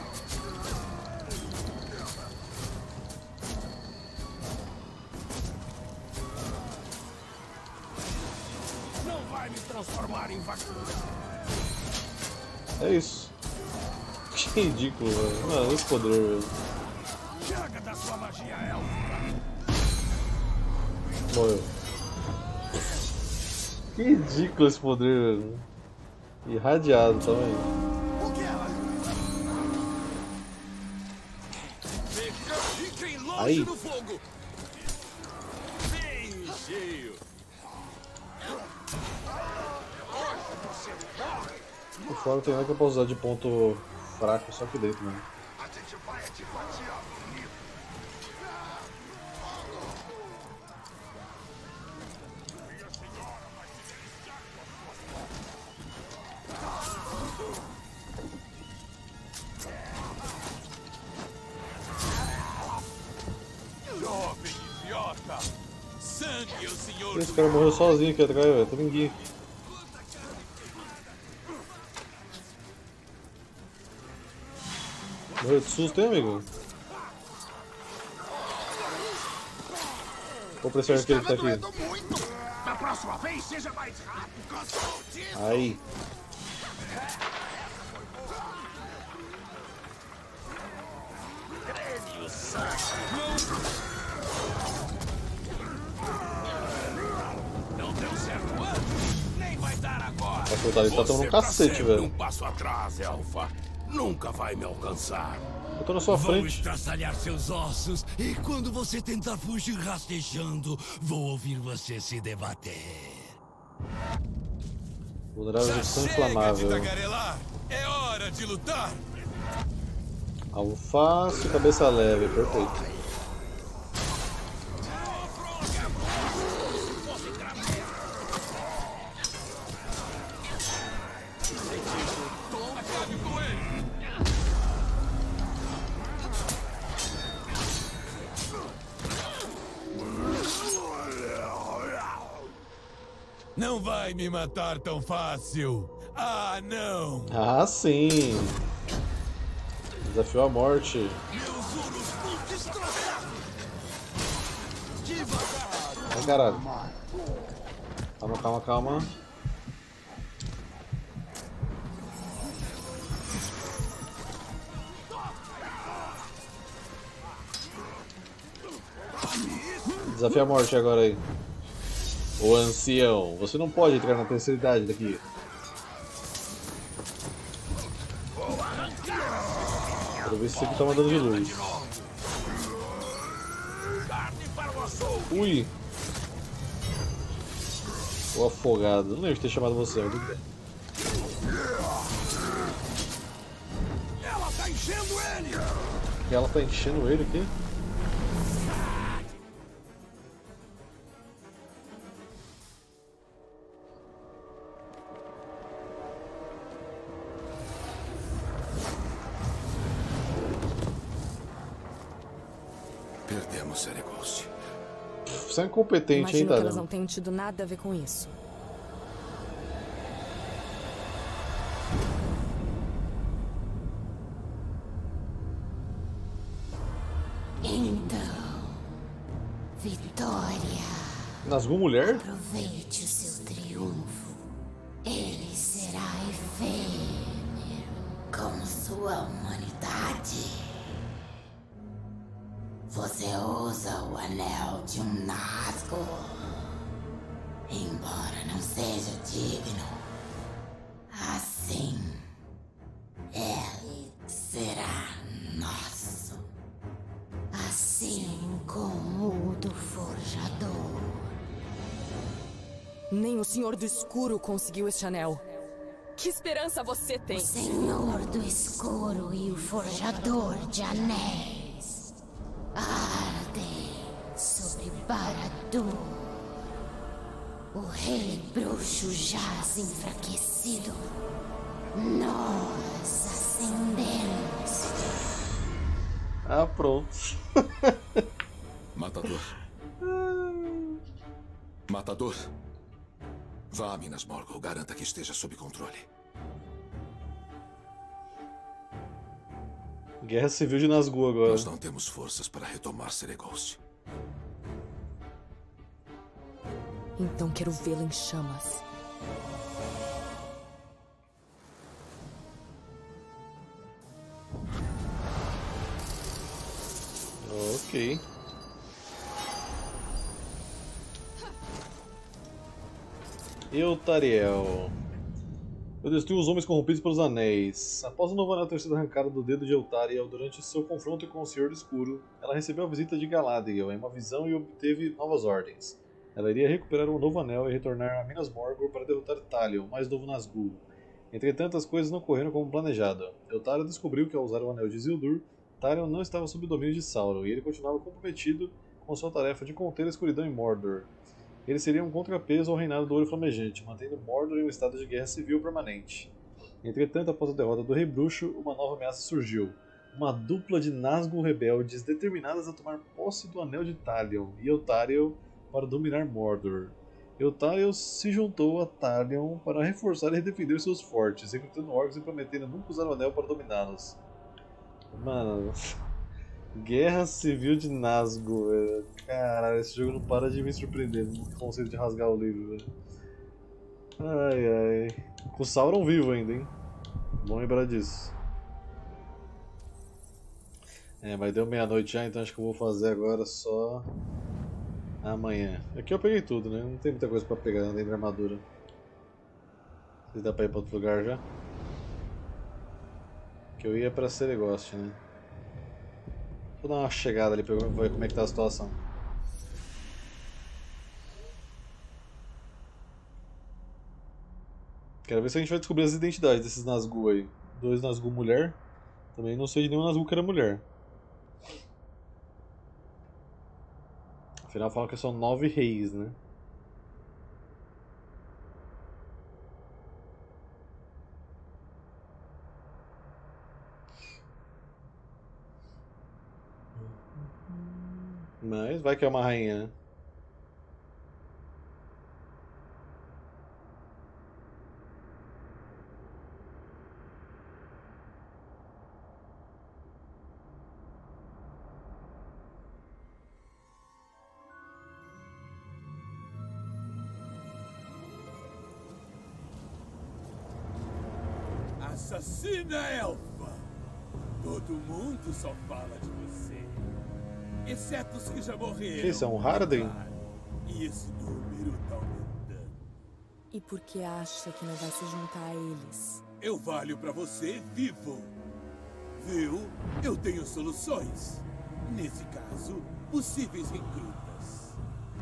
Não vai me transformar em vagabundo. É isso. Que ridículo, velho. Mano, esse poder, velho. Chega da sua magia élfica. Morreu. Que ridículo esse poder, velho. Irradiado também. Fiquem longe Aí. do fogo. Bem cheio. Por fora tem nada que eu posso usar de ponto fraco, só aqui dentro, mano. A gente vai te fatiar bonito. Jovem idiota. Sangue, o senhor. Esse cara morreu sozinho aqui atrás, velho. Tem ninguém aqui. Morreu de susto, hein, amigo? Vou pressionar aquele que tá aqui. Muito. Da próxima vez, seja mais rápido. Cansou disso. Aí. Não deu certo antes, nem vai dar agora. A fortaleza tá tomando um cacete, sempre velho. um passo atrás, Elfa. Nunca vai me alcançar. Eu tô na sua Vou frente. estraçalhar seus ossos e quando você tentar fugir rastejando, vou ouvir você se debater. Vulnerável de som chega inflamável. de tagarelar. É hora de lutar. Alvo fácil, cabeça leve, perfeito. Acabe com ele. Não vai me matar tão fácil. Ah, não. Ah, sim. Desafio à morte. Ai, caralho. Calma, calma, calma. Desafio à morte agora aí. Ô ancião, você não pode entrar na terceira idade daqui. Quero ver se isso aqui tá mandando de luz. Ui! O afogado. Não lembro de ter chamado você, mas tudo bem. Ela tá enchendo ele. Ela tá enchendo ele aqui? Perdemos Sereghost. Você é incompetente, hein, Imagino que elas Tadeu? não tenham tido nada a ver com isso. Então, Vitória, Nazgûl mulher? aproveite o seu triunfo. Ele será efêmero, como sua humanidade. Você usa o anel de um Nazgûl, embora não seja digno. Assim, ele será nosso. Assim como o do forjador. Nem o Senhor do Escuro conseguiu este anel. Que esperança você tem? O Senhor do Escuro e o Forjador de Anéis ardem sobre Barad-dûr. O Rei Bruxo jaz enfraquecido. Nós ascendemos. Ah, pronto. Matador. Matador. Vá a Minas Morgul, garanta que esteja sob controle. Guerra Civil de Nazgûl agora. Nós não temos forças para retomar Sereghost. Então quero vê-lo em chamas. Ok. Eltariel. Eu destruí os homens corrompidos pelos anéis. Após o novo anel ter sido arrancado do dedo de Eltariel durante seu confronto com o Senhor do Escuro, ela recebeu a visita de Galadriel em uma visão e obteve novas ordens. Ela iria recuperar um novo anel e retornar a Minas Morgul para derrotar Talion, o mais novo Nazgûl. Entretanto, as coisas não correram como planejado. Eltariel descobriu que ao usar o anel de Isildur, Talion não estava sob o domínio de Sauron e ele continuava comprometido com sua tarefa de conter a escuridão em Mordor. Ele seria um contrapeso ao reinado do Olho Flamejante, mantendo Mordor em um estado de guerra civil permanente. Entretanto, após a derrota do Rei Bruxo, uma nova ameaça surgiu. Uma dupla de Nazgûl rebeldes determinadas a tomar posse do Anel de Talion e Eltariel para dominar Mordor. Eltariel se juntou a Talion para reforçar e defender seus fortes, recrutando orcs e prometendo nunca usar o Anel para dominá-los. Mano... Guerra Civil de Nazgûl, velho. Caralho, esse jogo não para de me surpreender no conceito de rasgar o livro, velho. Ai ai. Com Sauron vivo ainda, hein? Bom lembrar disso. É, mas deu meia-noite já, então acho que eu vou fazer agora só amanhã. Aqui eu peguei tudo, né? Não tem muita coisa pra pegar além da armadura. Não sei se dá pra ir pra outro lugar já. Que eu ia pra Sereghost, né? Vou dar uma chegada ali pra ver como é que tá a situação. Quero ver se a gente vai descobrir as identidades desses Nazgûl aí. 2 Nazgûl mulher. Também não sei de nenhum Nazgûl que era mulher. Afinal falam que são 9 reis, né? Mas vai que é uma rainha, né? Assassina elfa! Todo mundo só fala de você. Exceto os que já morreram. Que isso, é um Harden? E esse número tá aumentando. E por que acha que não vai se juntar a eles? Eu valho pra você vivo. Viu? Eu tenho soluções. Nesse caso, possíveis recrutas.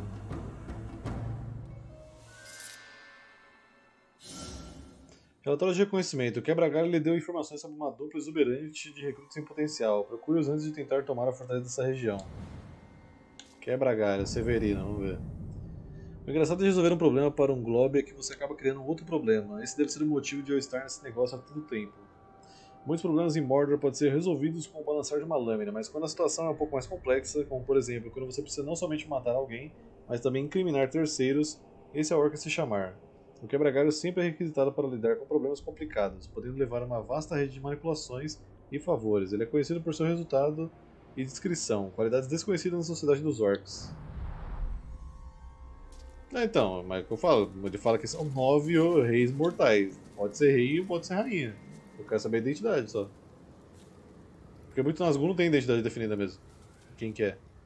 Relatório de reconhecimento. O Quebra-Galho lhe deu informações sobre uma dupla exuberante de recrutas em potencial. Procure-os antes de tentar tomar a fortaleza dessa região. Quebra-Galho, Severino, vamos ver. O engraçado de resolver um problema para um Globe é que você acaba criando um outro problema. Esse deve ser o motivo de eu estar nesse negócio há tanto tempo. Muitos problemas em Mordor podem ser resolvidos com o balançar de uma lâmina, mas quando a situação é um pouco mais complexa, como por exemplo, quando você precisa não somente matar alguém, mas também incriminar terceiros, esse é a hora que se chamar. O Quebra-Galho sempre é requisitado para lidar com problemas complicados, podendo levar a uma vasta rede de manipulações e favores. Ele é conhecido por seu resultado e discrição, qualidades desconhecidas na sociedade dos orcs. Então, mas é o que eu falo, ele fala que são 9 reis mortais. Pode ser rei ou pode ser rainha. Eu quero saber a identidade só. Porque muito Nazgûl não tem identidade definida mesmo. Quem que é?